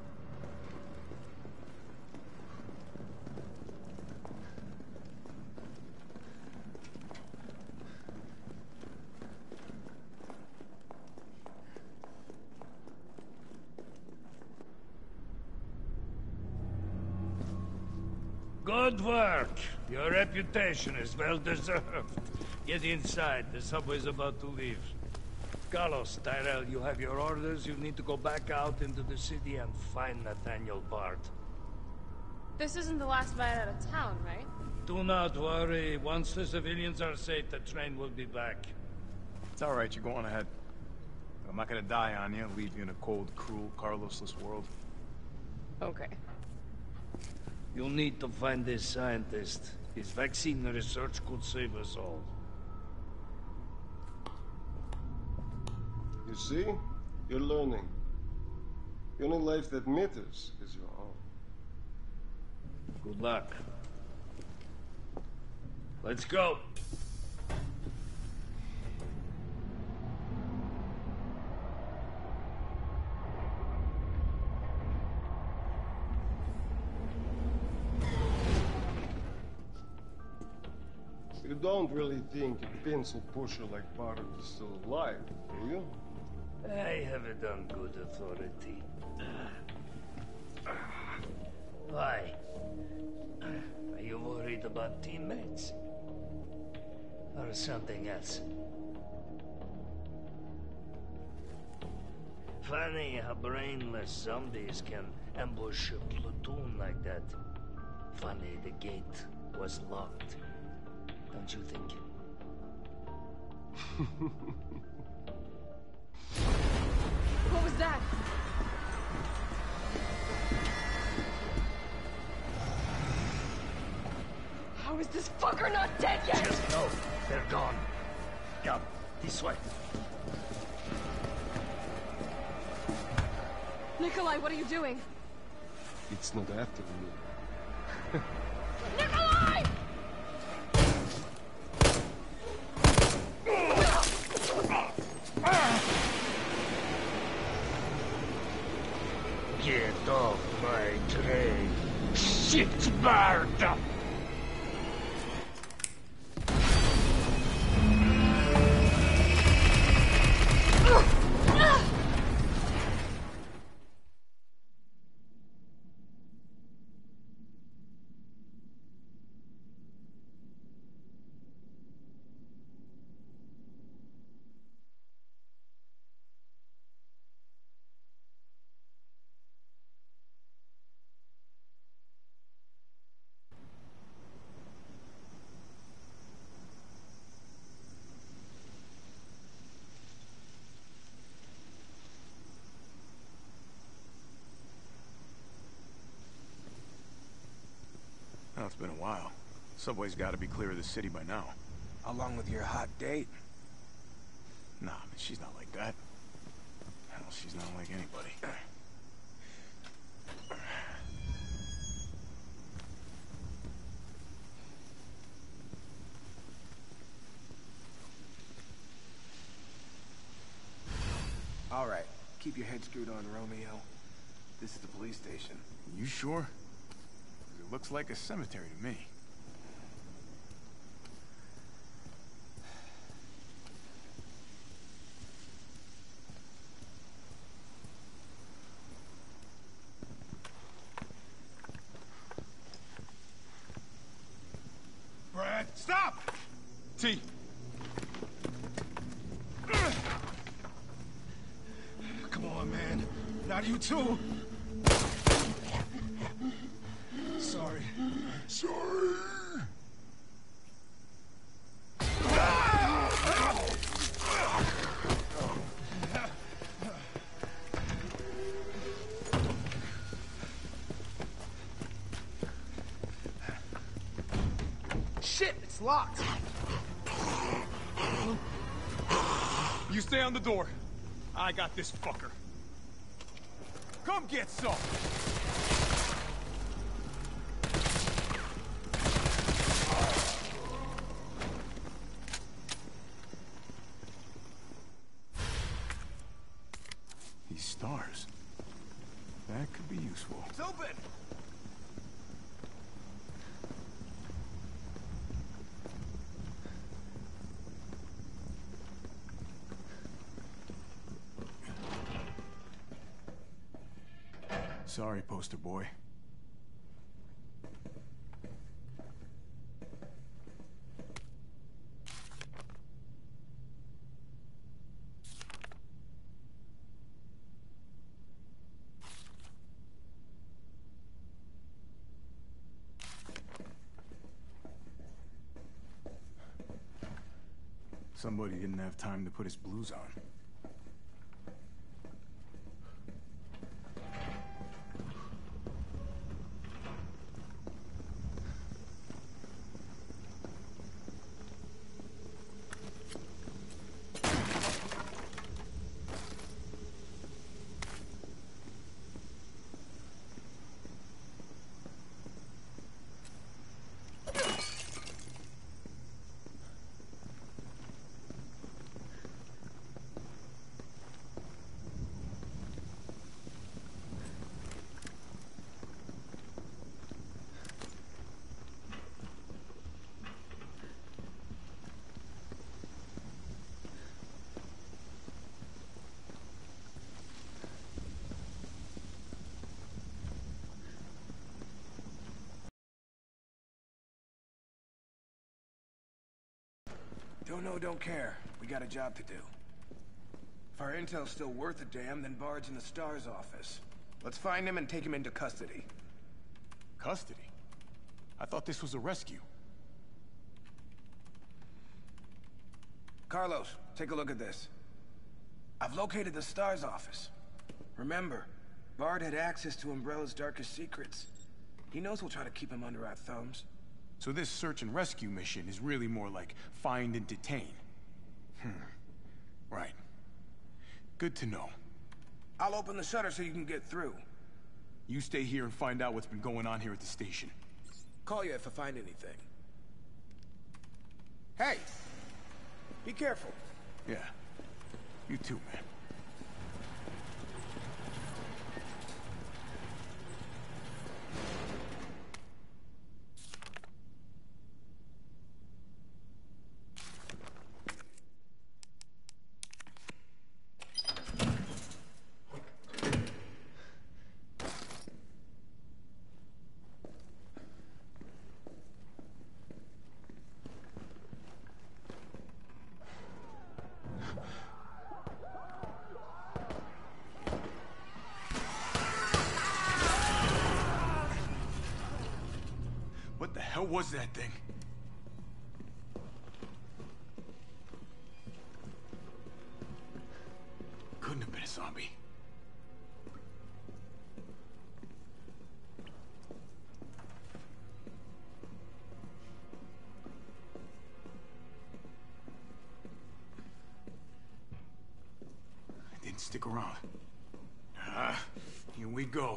K: Good work. Your reputation is well deserved. Get inside. The subway's about to leave. Carlos, Tyrell, you have your orders. You need to go back out into the city and find Nathaniel Bart.
Q: This isn't the last ride out of town, right?
K: Do not worry. Once the civilians are safe, the train will be back.
J: It's all right, you go on ahead. I'm not gonna die on you, leave you in a cold, cruel, Carlosless world.
Q: Okay.
K: You'll need to find this scientist. His vaccine research could save us all.
N: You see? You're learning. The only life that matters is your own.
K: Good luck. Let's go.
N: You don't really think a pencil pusher like Barrett is still alive, do you?
K: I have it on good authority. Why? Are you worried about teammates? Or something else? Funny how brainless zombies can ambush a platoon like that. Funny the gate was locked. Don't you think?
H: What was that? How is this fucker not dead yet?
K: Just know they're gone. Come, this way.
H: Nikolai, what are you doing?
N: It's not after me.
H: Nikolai!
K: Get off my train, shitbird!
E: Oh, it's been a while. Subway's got to be clear of the city by now.
R: Along with your hot date?
E: Nah, man, she's not like that. Hell, she's not like anybody.
R: All right, keep your head screwed on, Romeo. This is the police station.
E: You sure? 'Cause it looks like a cemetery to me.
D: Brad, stop!
E: T.
D: Come on, man. Not you too. Sorry. Sorry. Shit, it's locked.
E: You stay on the door. I got this fucker. Come get some! These stars. That could be useful.
D: It's open!
E: Sorry, poster boy. Somebody didn't have time to put his blues on.
R: Don't know, don't care. We got a job to do. If our intel's still worth a damn, then Bard's in the STARS office. Let's find him and take him into custody.
E: Custody? I thought this was a rescue.
R: Carlos, take a look at this. I've located the STARS office. Remember, Bard had access to Umbrella's darkest secrets. He knows we'll try to keep him under our thumbs.
E: So this search and rescue mission is really more like find and detain. Right. Good to know.
R: I'll open the shutter so you can get through.
E: You stay here and find out what's been going on here at the station.
R: Call you if I find anything. Hey! Be careful.
E: Yeah. You too, man. What the hell was that thing? Couldn't have been a zombie. It didn't stick around. Here we go.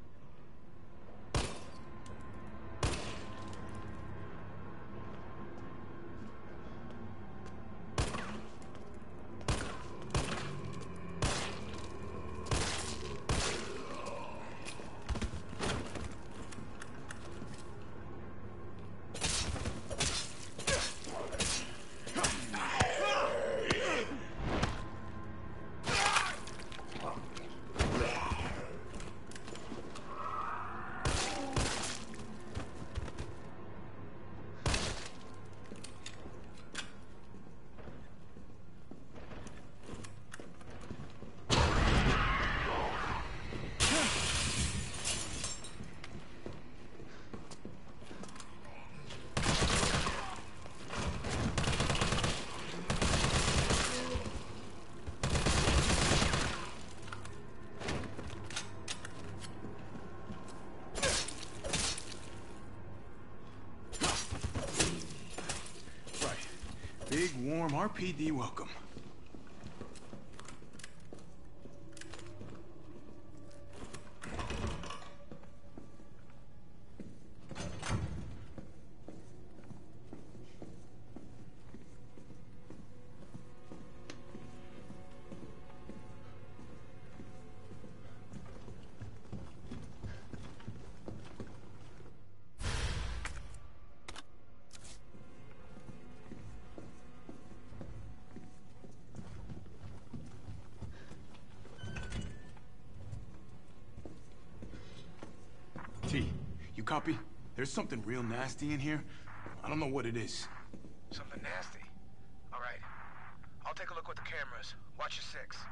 E: Big, warm RPD welcome. T, you copy? There's something real nasty in here. I don't know what it is.
R: Something nasty? All right. I'll take a look with the cameras. Watch your six.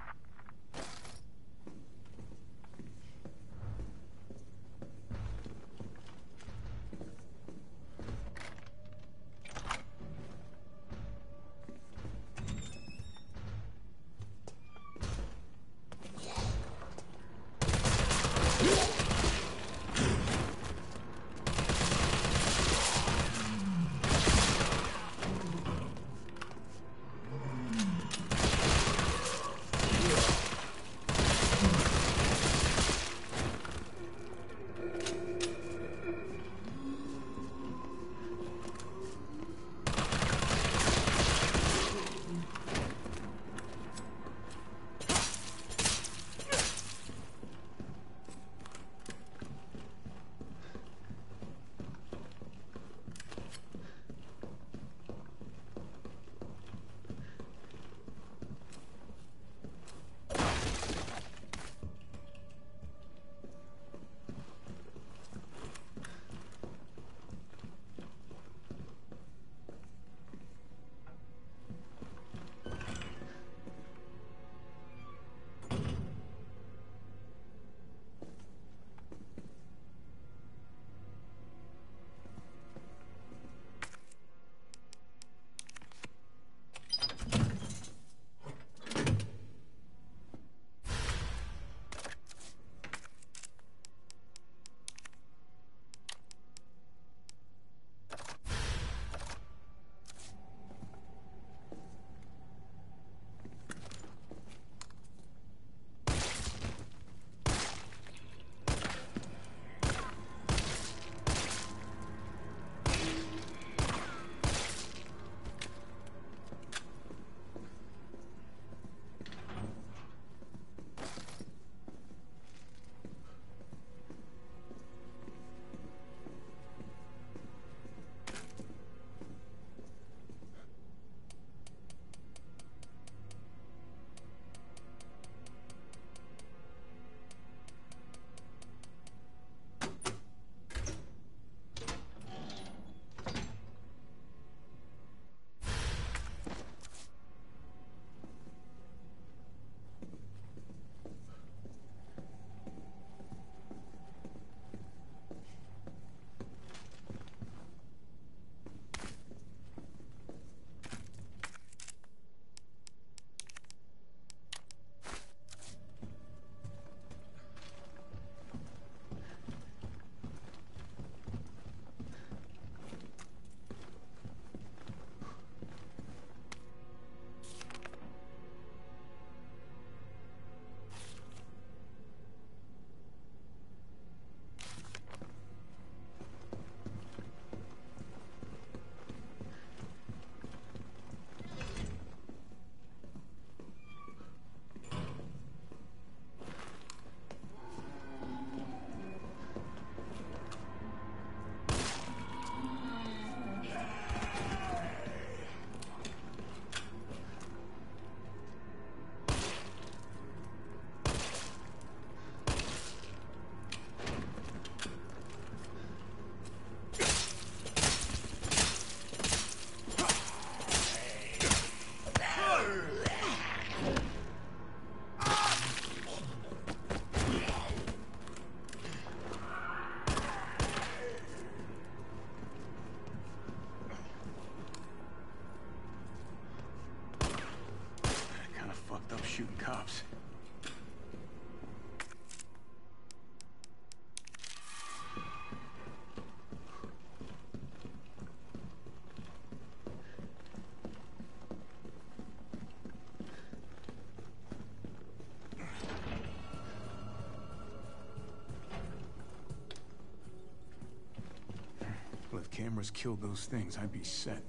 E: cameras killed those things, I'd be set.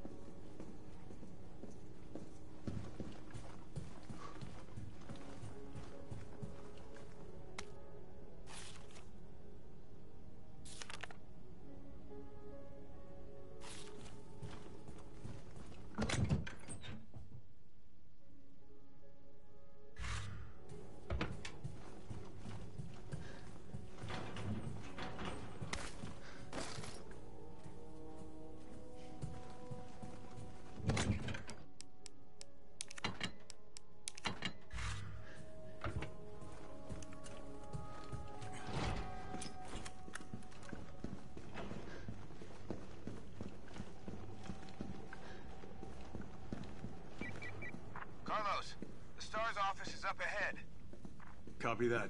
L: Carlos, the STARS office is up ahead.
E: Copy that.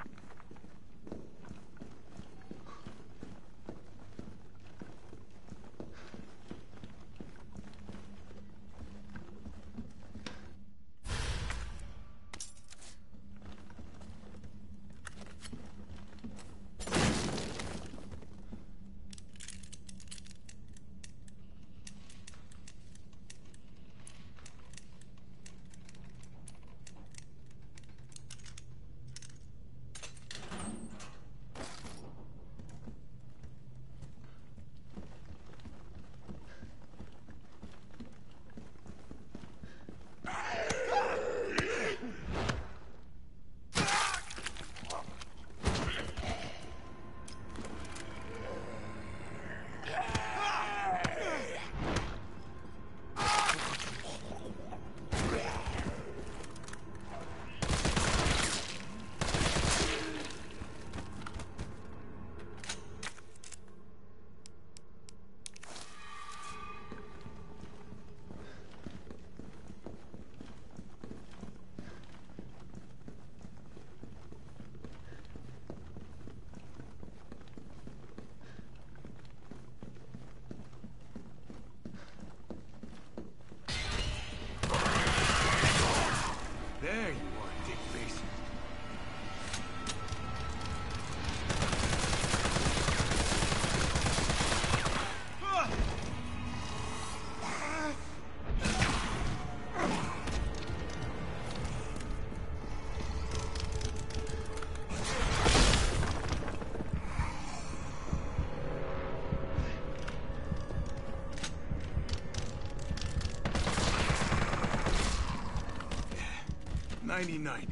E: There you are, dick face. Yeah. 99.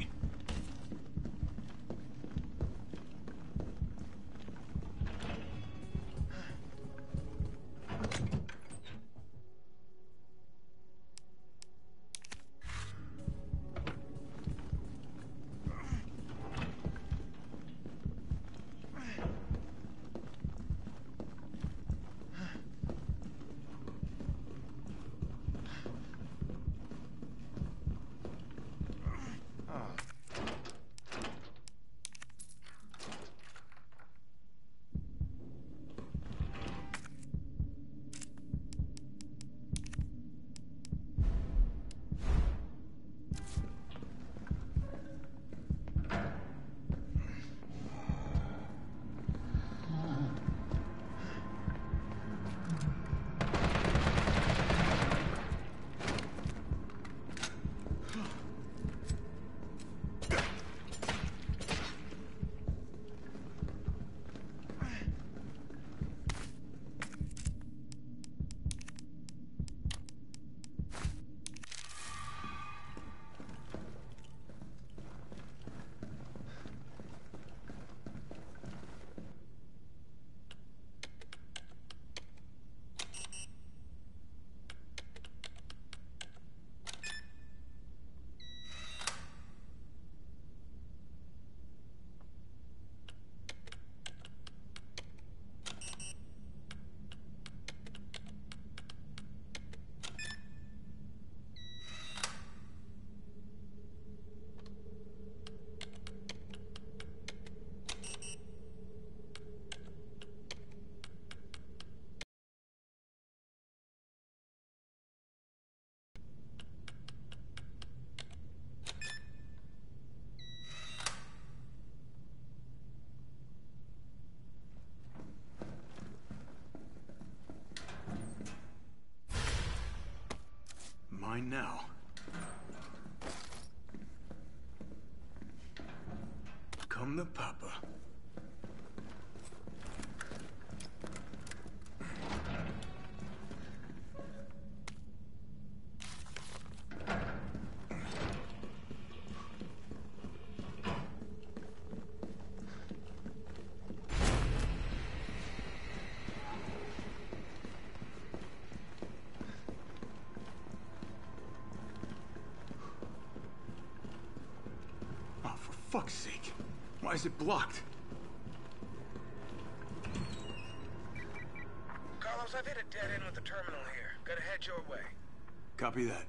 G: Oh,
E: mine now. Come the papa. Fuck's sake. Why is it blocked?
R: Carlos, I've hit a dead end with the terminal here. Gotta head your way.
E: Copy that.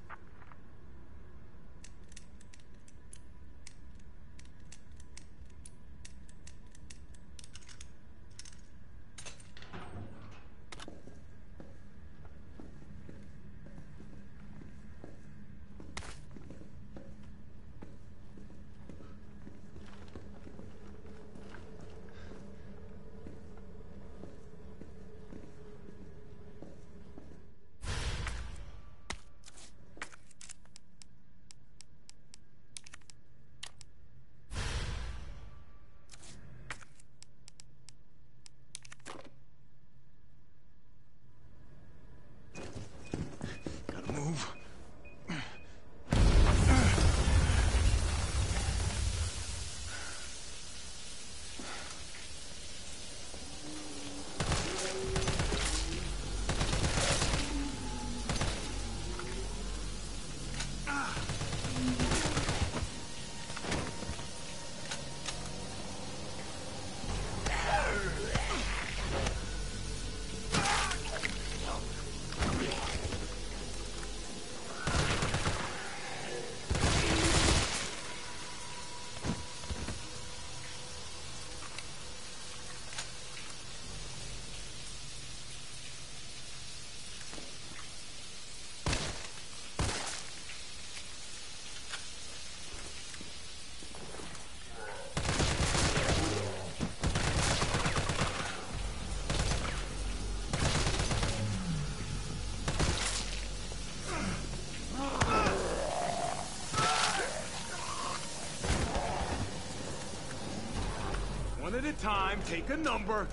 E: One at a time, take a number.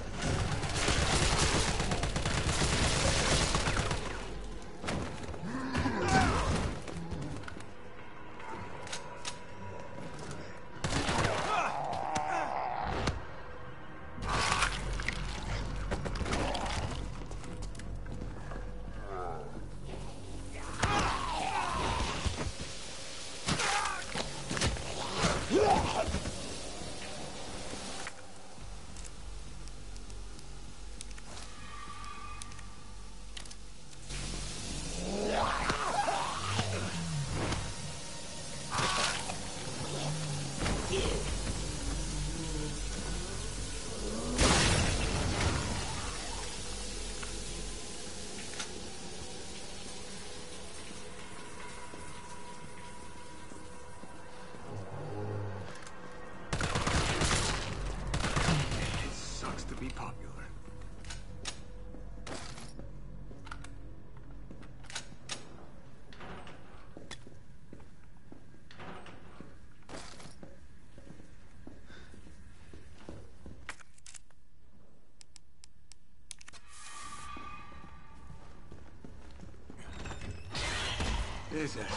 E: Is it?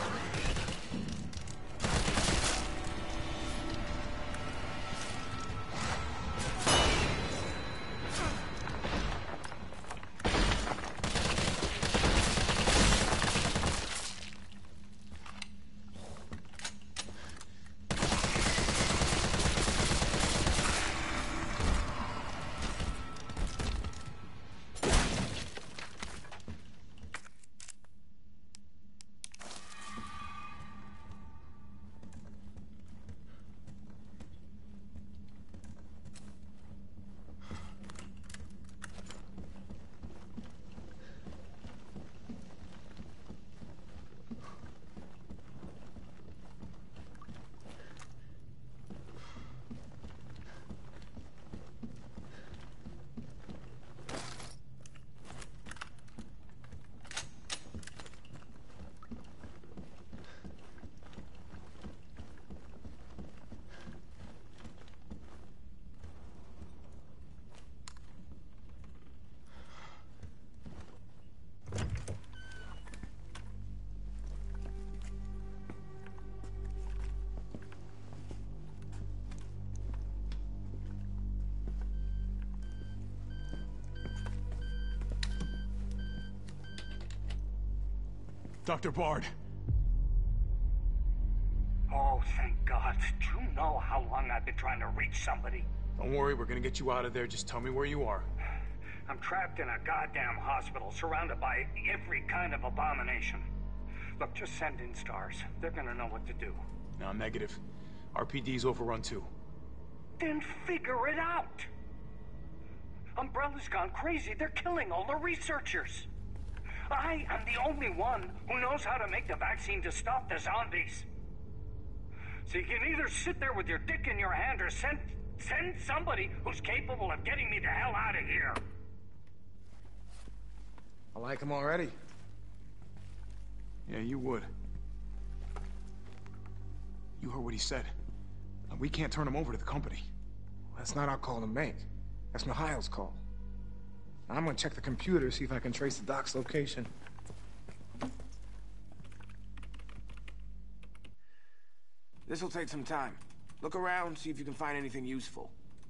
E: Dr. Bard.
K: Oh, thank God. Do you know how long I've been trying to reach somebody?
E: Don't worry, we're gonna get you out of there. Just tell me where you are.
K: I'm trapped in a goddamn hospital, surrounded by every kind of abomination. Look, just send in stars. They're gonna know what to do.
E: No, negative. RPD's overrun too.
K: Then figure it out! Umbrella's gone crazy. They're killing all the researchers. I am the only one who knows how to make the vaccine to stop the zombies. So you can either sit there with your dick in your hand or send somebody who's capable of getting me the hell out of here.
R: I like him already.
E: Yeah, you would. You heard what he said. We can't turn him over to the company.
R: That's not our call to make. That's Mikhail's call. I'm gonna check the computer, see if I can trace the doc's location. This'll take some time. Look around, see if you can find anything useful.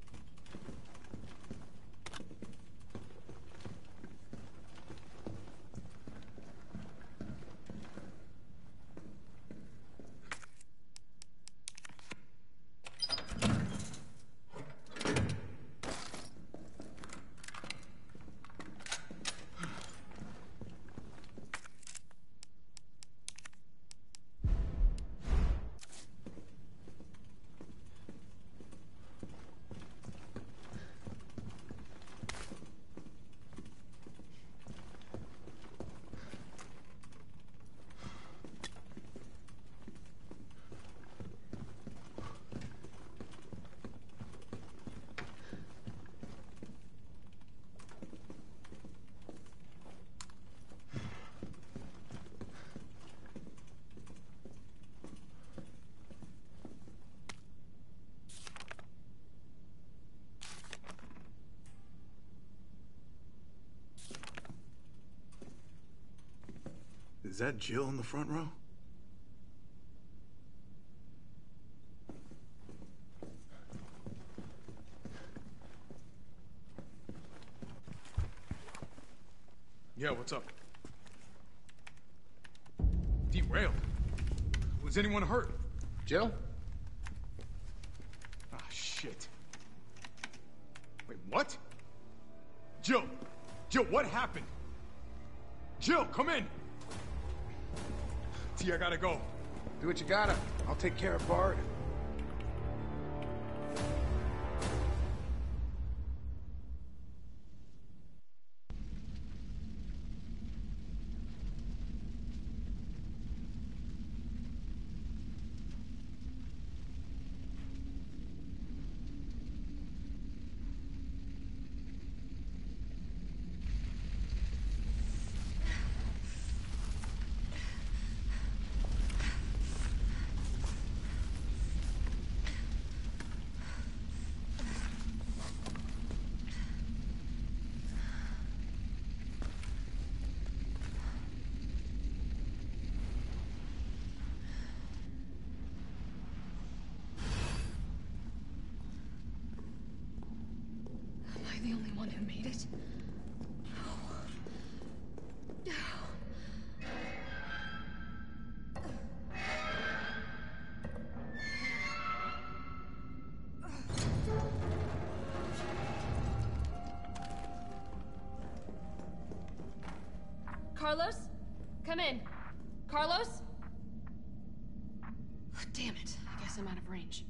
E: Is that Jill in the front row? Yeah, what's up? Derailed. Was anyone hurt?
R: Jill?
E: Ah, shit. Wait, what? Jill! Jill, what happened? Jill, come in! T, I gotta go.
R: Do what you gotta. I'll take care of Bard.
H: The only one who made it?
Q: Carlos? Come in. Carlos?
H: Damn it. I guess I'm out of range.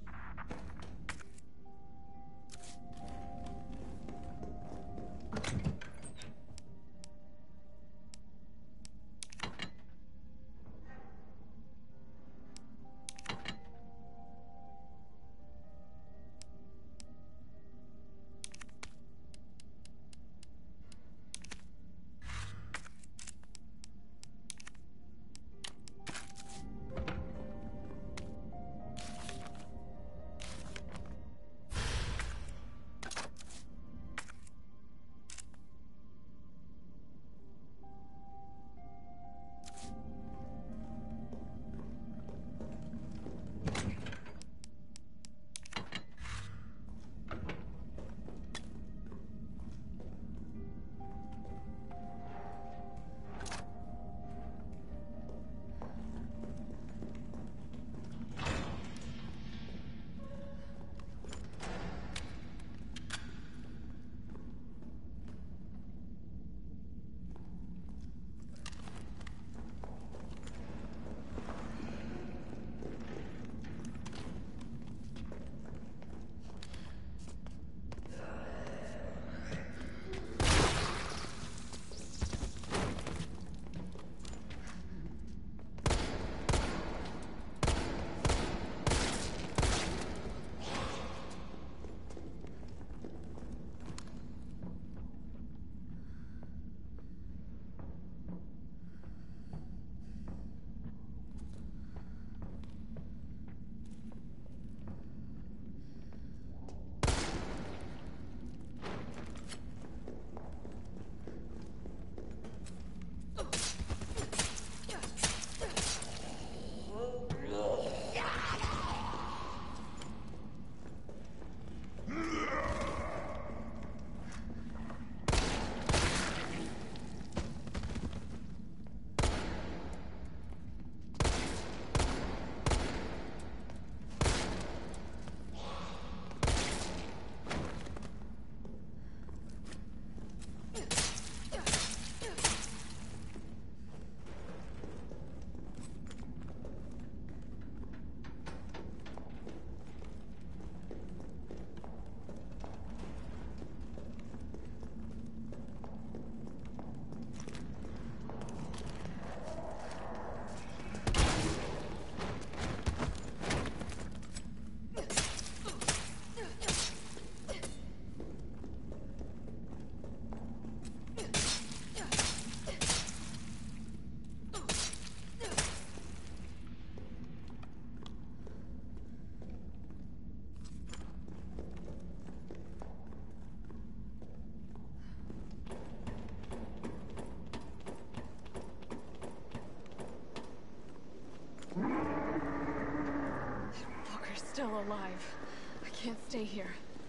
H: still alive. I can't stay here.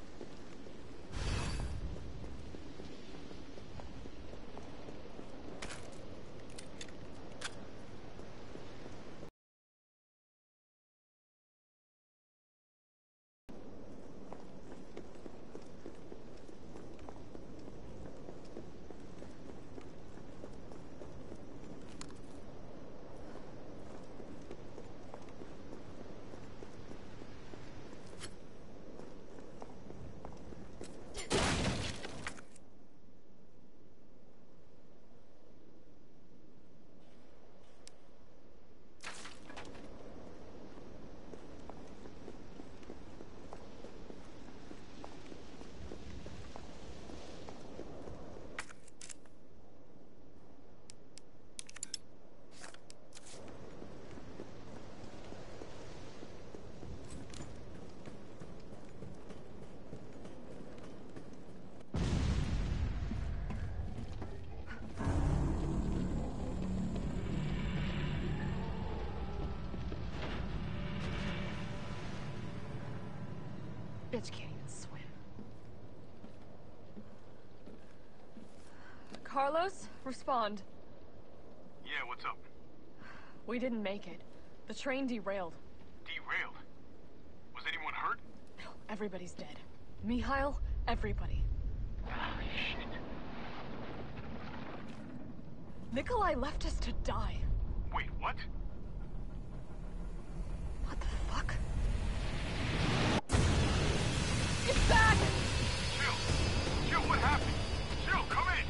H: Bitch can't even swim. Carlos, respond.
L: Yeah, what's up?
H: We didn't make it. The train derailed.
L: Derailed? Was anyone hurt?
H: No, everybody's dead. Mikhail, everybody.
L: Ah, shit.
H: Nikolai left us to die.
L: Wait, what?
H: What the fuck? It's back!
L: Jill! Jill, what happened? Jill, come in!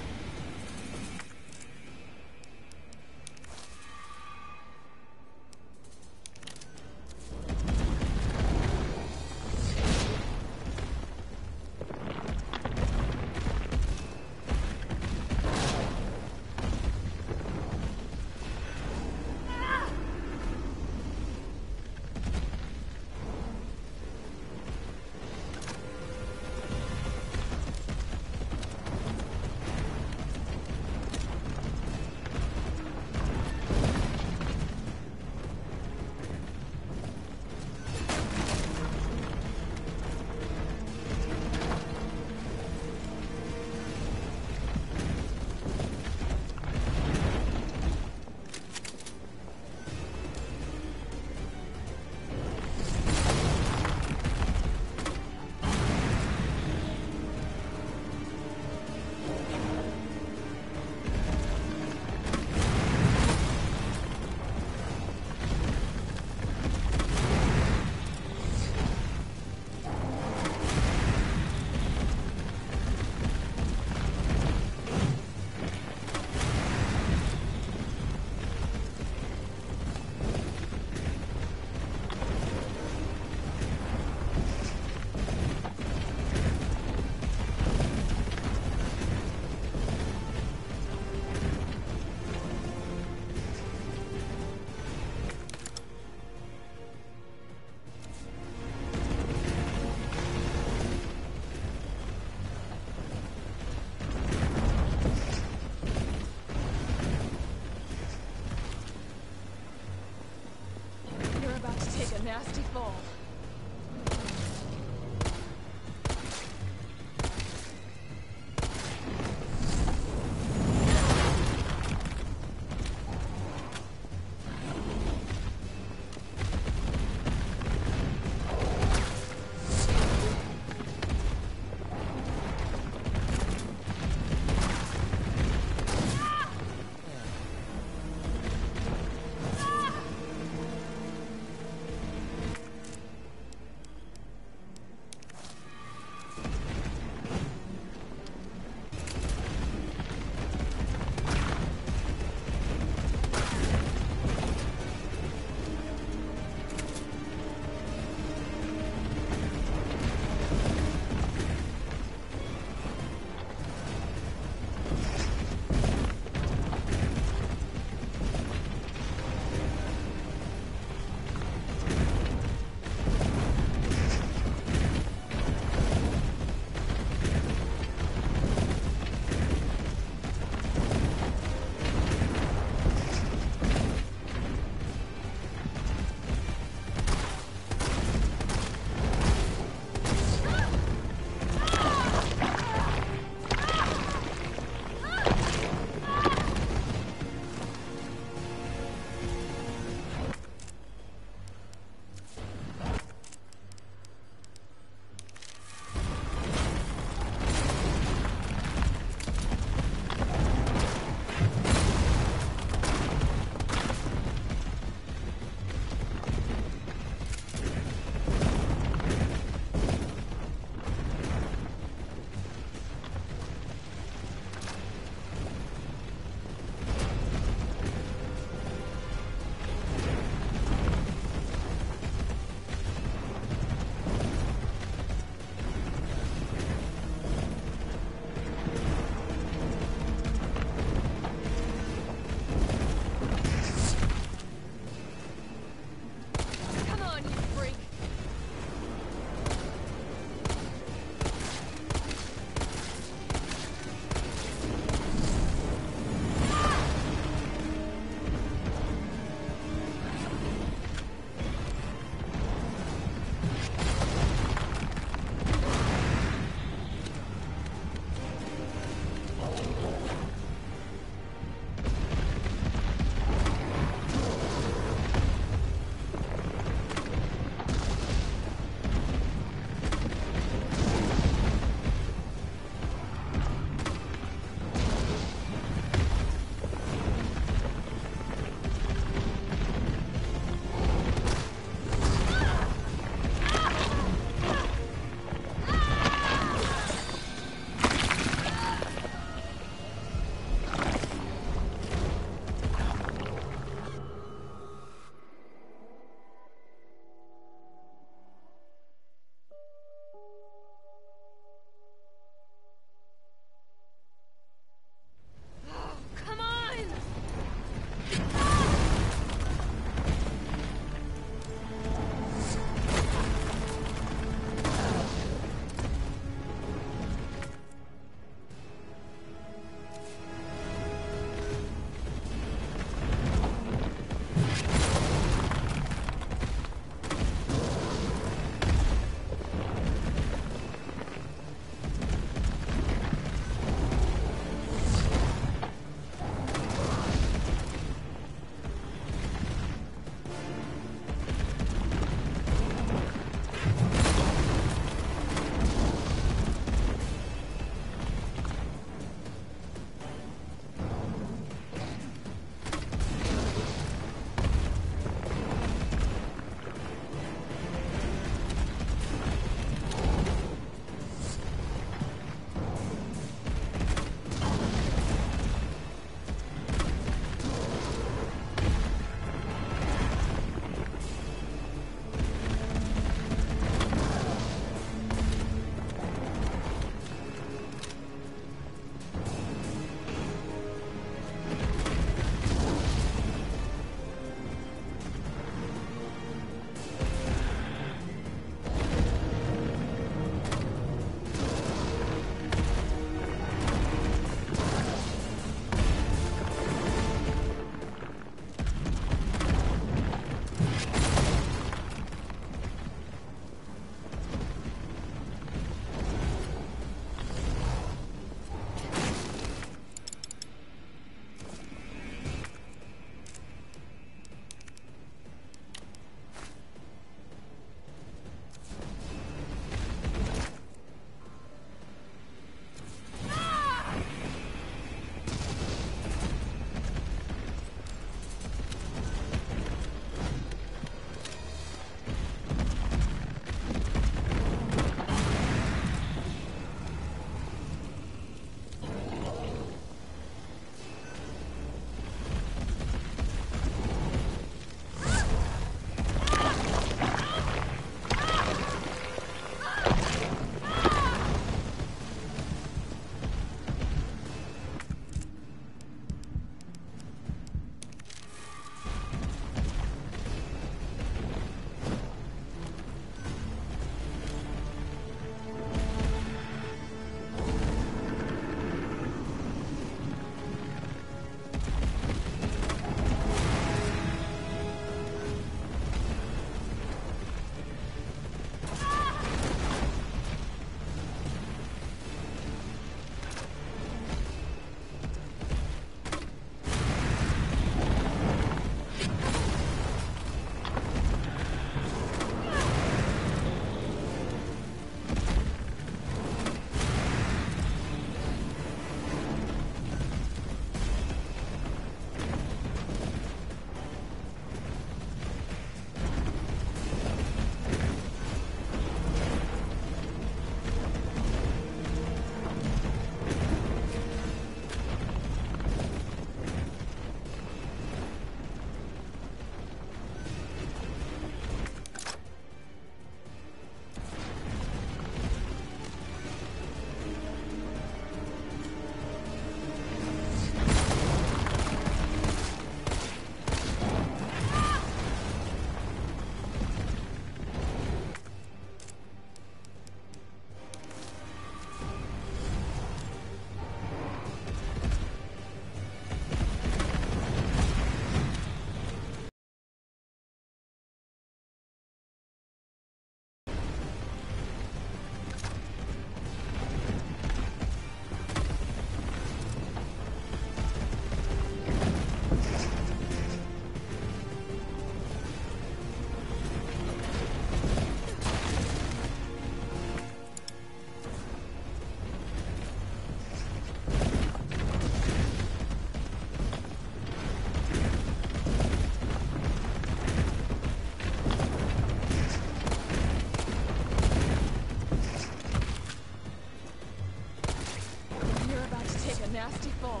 H: a nasty fall.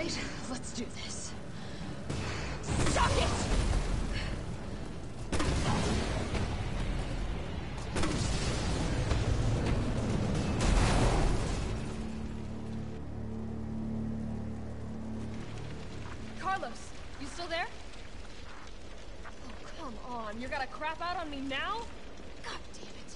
H: right, let's do this. Suck it!
Q: Carlos, you still there? Oh, come on. You're gonna crap out on me now? God damn it.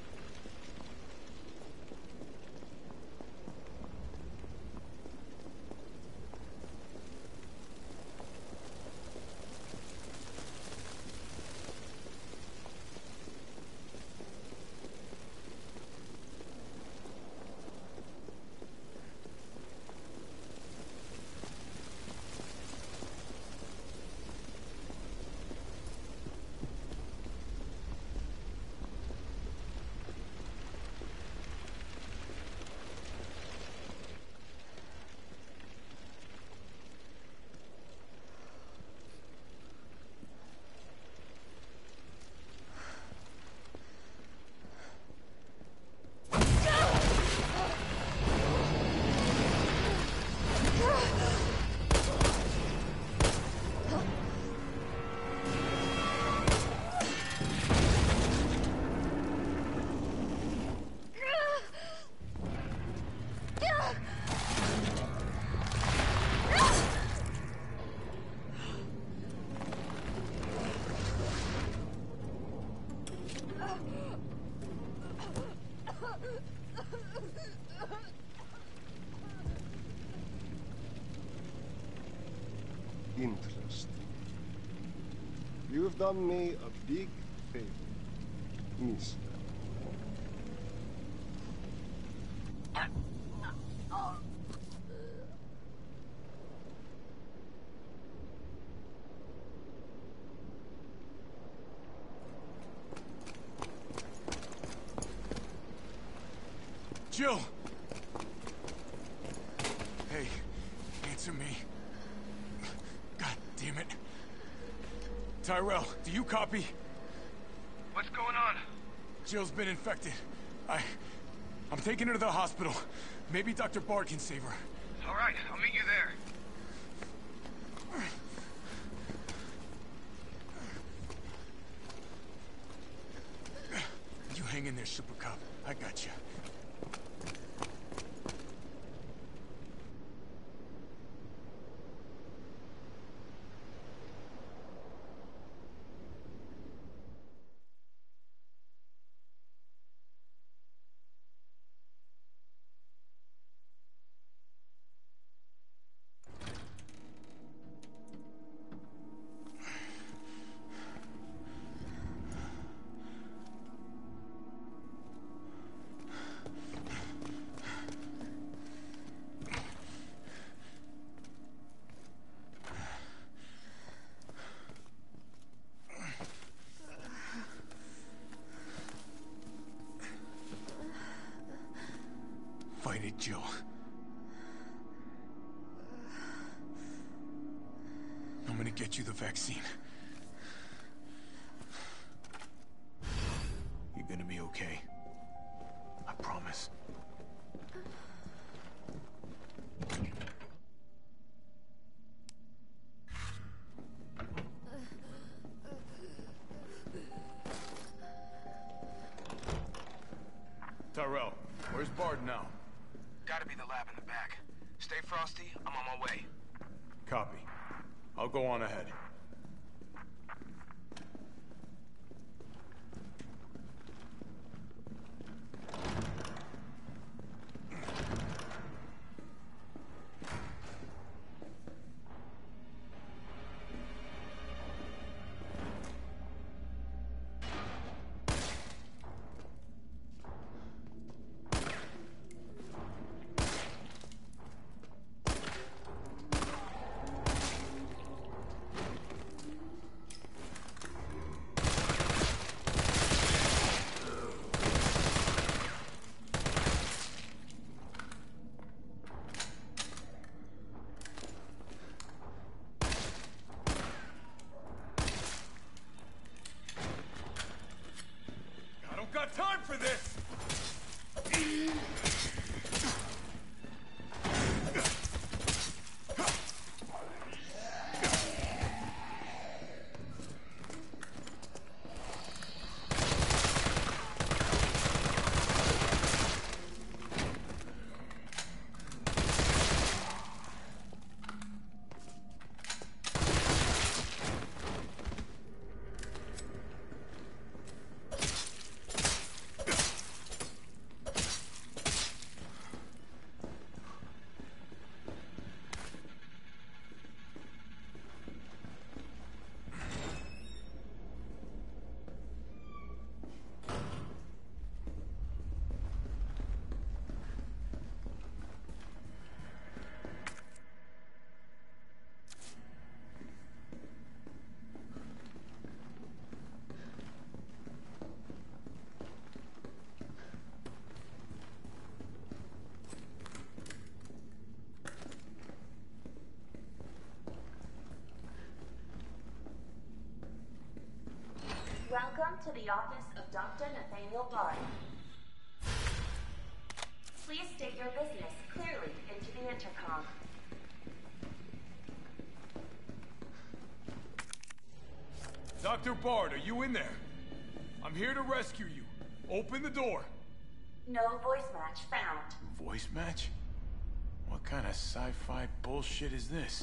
N: Interesting. You've done me a big favor, mister.
E: Jill! Hey, answer me. God damn it. Tyrell, do you copy?
L: What's going on?
E: Jill's been infected. I'm taking her to the hospital. Maybe Dr. Bard can save her.
L: All right, I'll meet you there.
E: You hang in there, Super Cop. I got you. Fight it, Jill. I'm gonna get you the vaccine. You're gonna be okay. I promise. Tyrell, where's Bard now?
R: Gotta be the lab in the back. Stay frosty, I'm on my way.
E: Copy. I'll go on ahead.
S: to the office of Dr. Nathaniel Bard. Please state your business clearly into the intercom.
E: Dr. Bard, are you in there? I'm here to rescue you. Open the door.
S: No voice match found.
E: Voice match? What kind of sci-fi bullshit is this?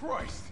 E: Christ!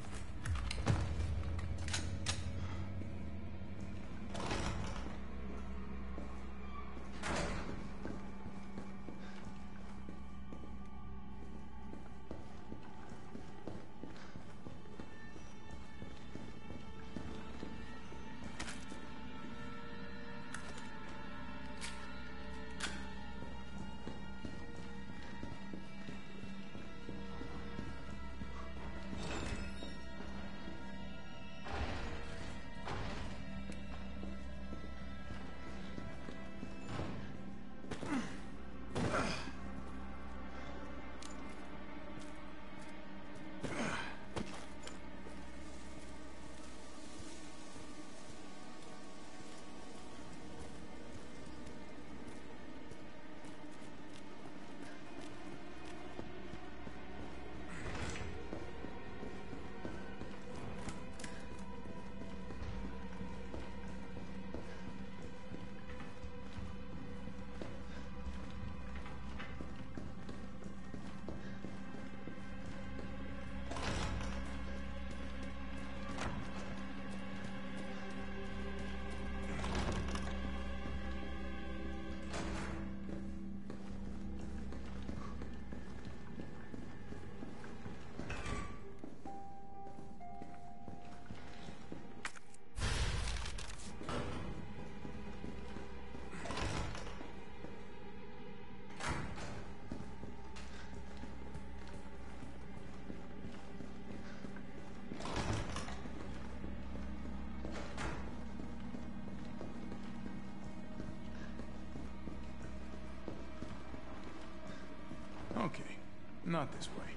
E: Okay, not this way.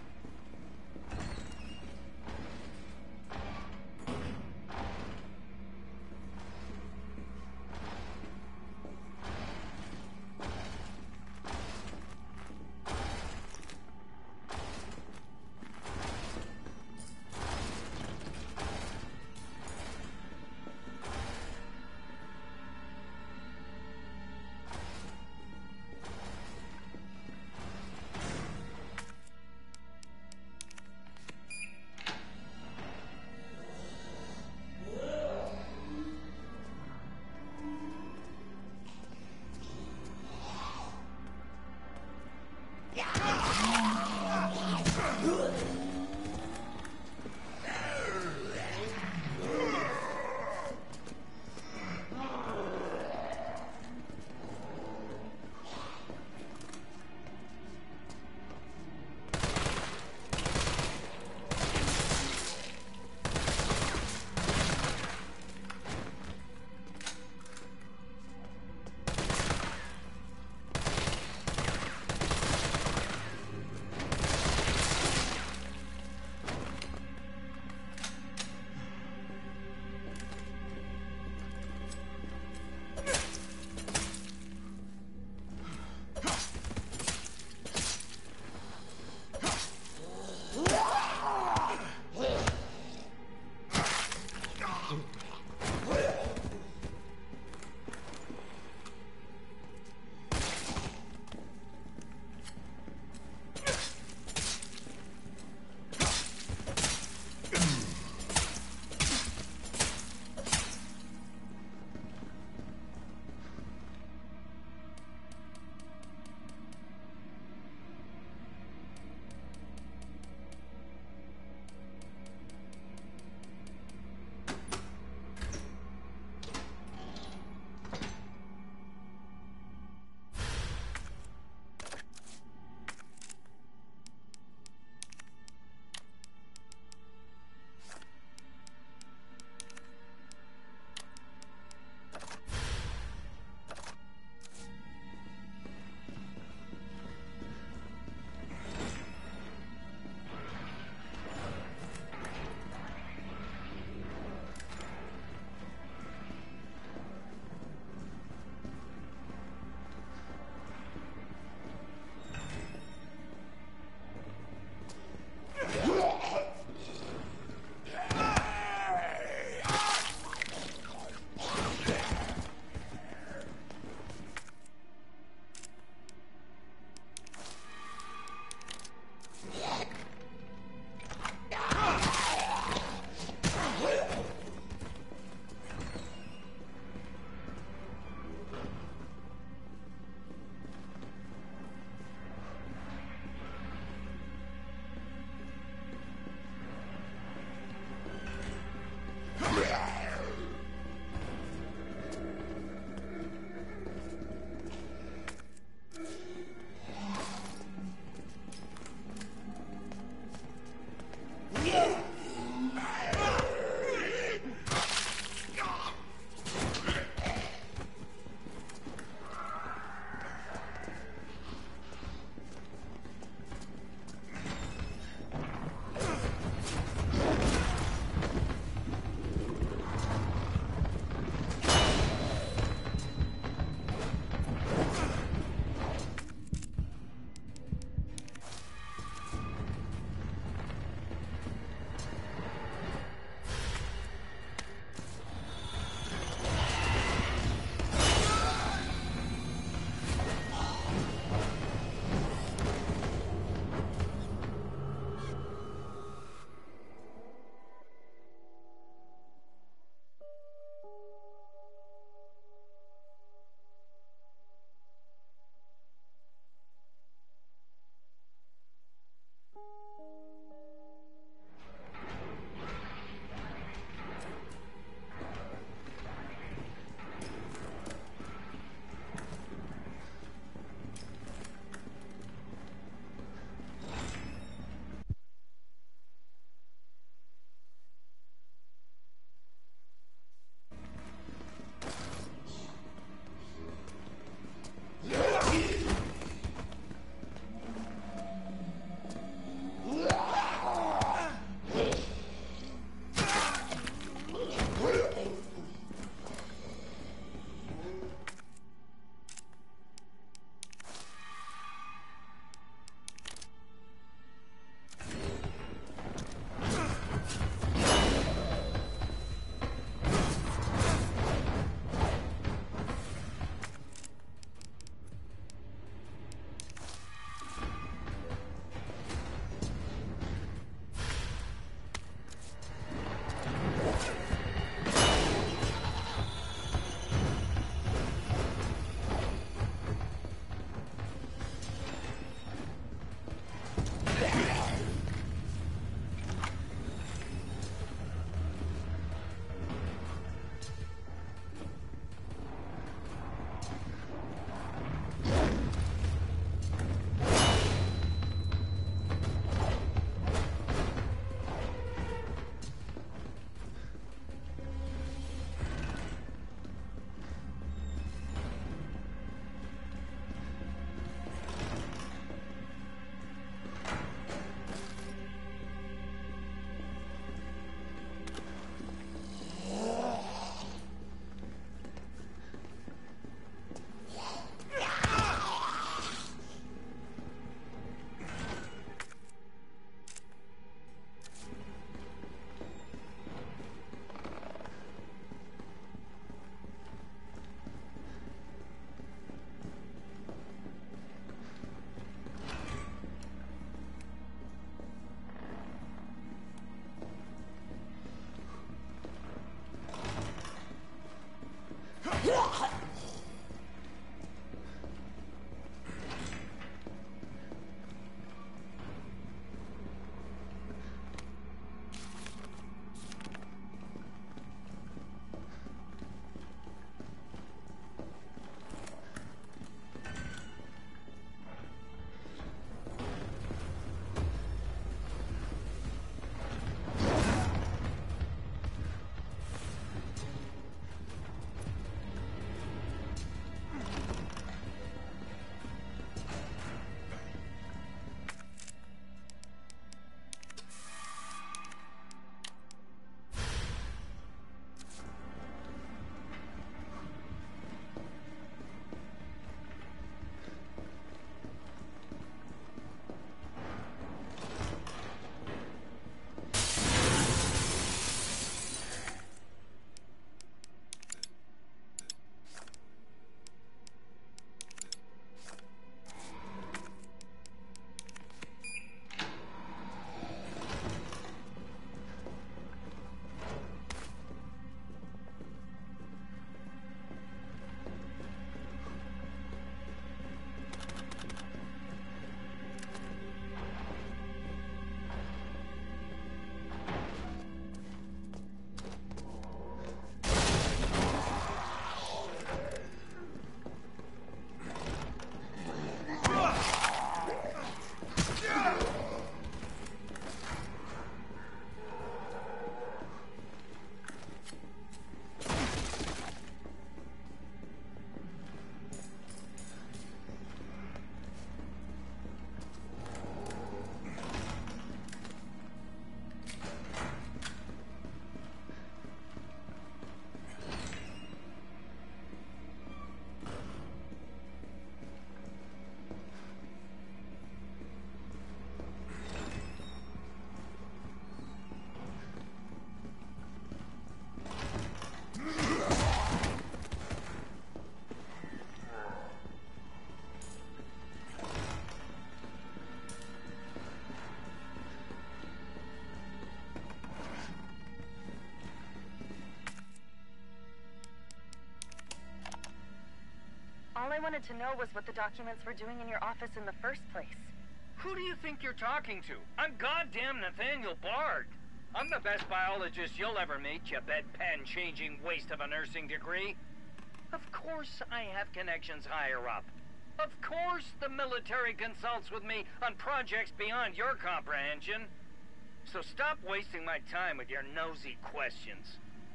T: I wanted to know was what the documents were doing in your office in the first place.
P: Who do you think you're talking to? I'm goddamn Nathaniel Bard. I'm the best biologist you'll ever meet, you bedpan-changing waste of a nursing degree. Of course I have connections higher up. Of course the military consults with me on projects beyond your comprehension. So stop wasting my time with your nosy questions.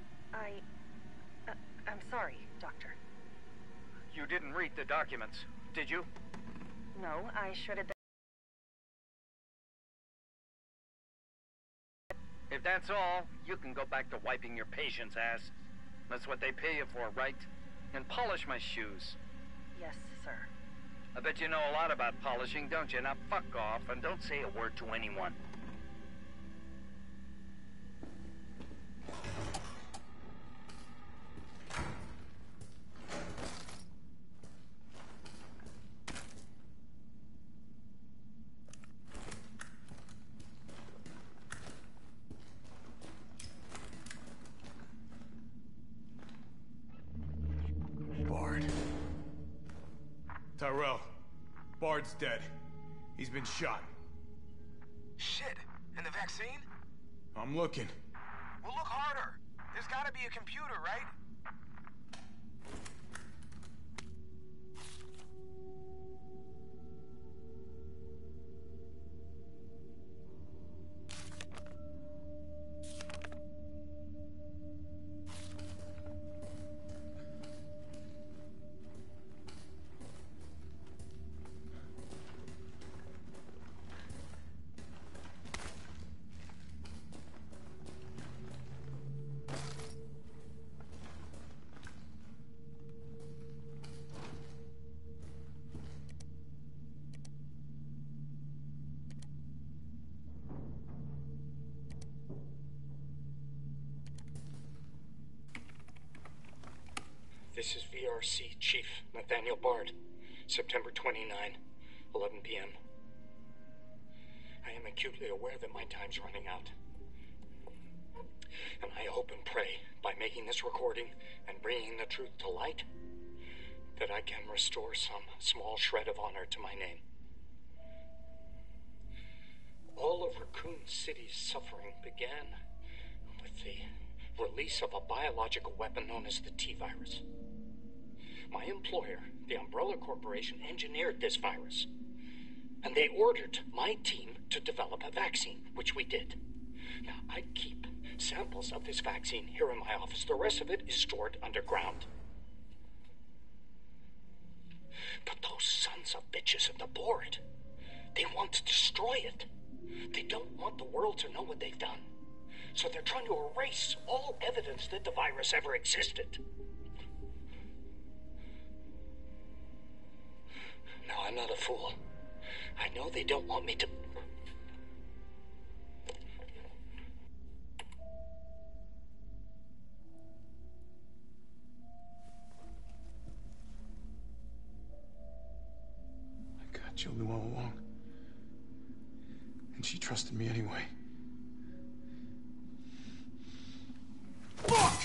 T: I'm sorry, Doctor.
P: You didn't read the documents, did you?
T: No, I shredded them.
P: If that's all, you can go back to wiping your patient's ass. That's what they pay you for, right? And polish my shoes.
T: Yes, sir.
P: I bet you know a lot about polishing, don't you? Now fuck off and don't say a word to anyone.
E: Bard. Tyrell. Bard's dead. He's been shot.
R: Shit. And the vaccine?
E: I'm looking.
R: Well, look harder. There's gotta be a computer, right?
U: This is VRC Chief Nathaniel Bard, September 29, 11 p.m. I am acutely aware that my time's running out. And I hope and pray, by making this recording and bringing the truth to light, that I can restore some small shred of honor to my name. All of Raccoon City's suffering began with the release of a biological weapon known as the T-virus. My employer, the Umbrella Corporation, engineered this virus, and they ordered my team to develop a vaccine, which we did. Now, I keep samples of this vaccine here in my office. The rest of it is stored underground. But those sons of bitches at the board, they want to destroy it. They don't want the world to know what they've done. So they're trying to erase all evidence that the virus ever existed. Now, I'm not a fool. I know they don't want me to...
E: I got Julie all along. And she trusted me anyway. Fuck!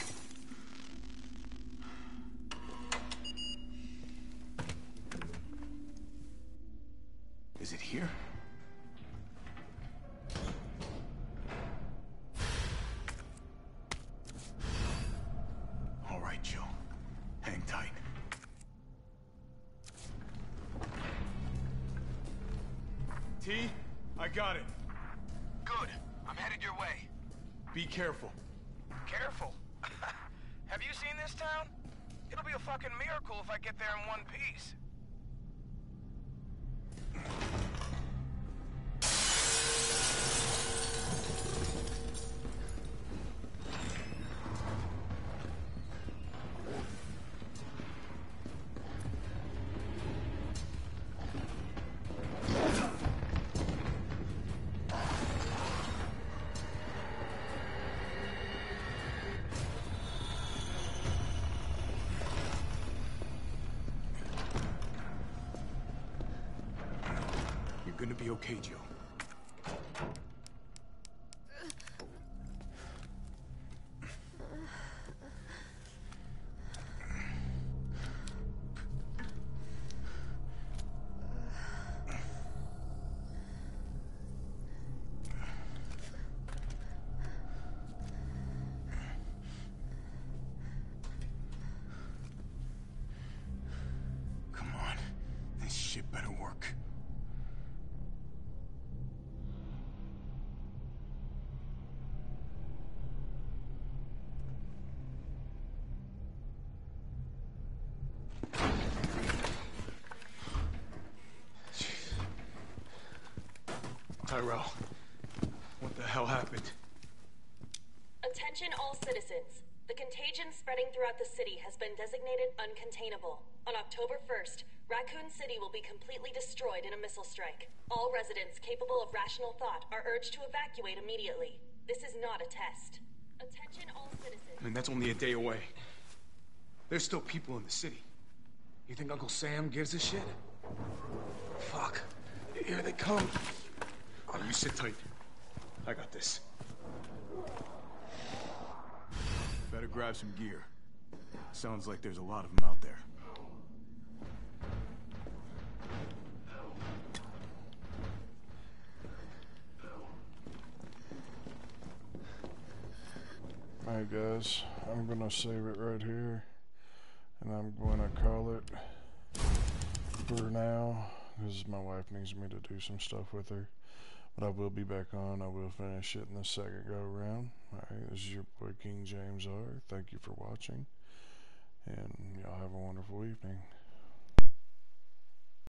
E: Is it here? All right, Joe. Hang tight. T, I got it.
R: Good. I'm headed your way.
E: Be careful.
R: Careful. Have you seen this town? It'll be a fucking miracle if I get there in one piece.
E: You're gonna be okay, Joe. shit better work. Tyrell, what the hell happened?
T: Attention all citizens. The contagion spreading throughout the city has been designated uncontainable. On October 1st, Raccoon City will be completely destroyed in a missile strike. All residents capable of rational thought are urged to evacuate immediately. This is not a test. Attention all citizens.
E: I mean, that's only a day away. There's still people in the city. You think Uncle Sam gives a shit? Fuck. Here they come. Oh, you sit tight. I got this. Better grab some gear. Sounds like there's a lot of them out there.
A: Alright guys, I'm gonna save it right here, and I'm gonna call it for now, because my wife needs me to do some stuff with her. But I will be back on. I will finish it in the second go around. Alright, this is your boy King James R. Thank you for watching, and y'all have a wonderful evening.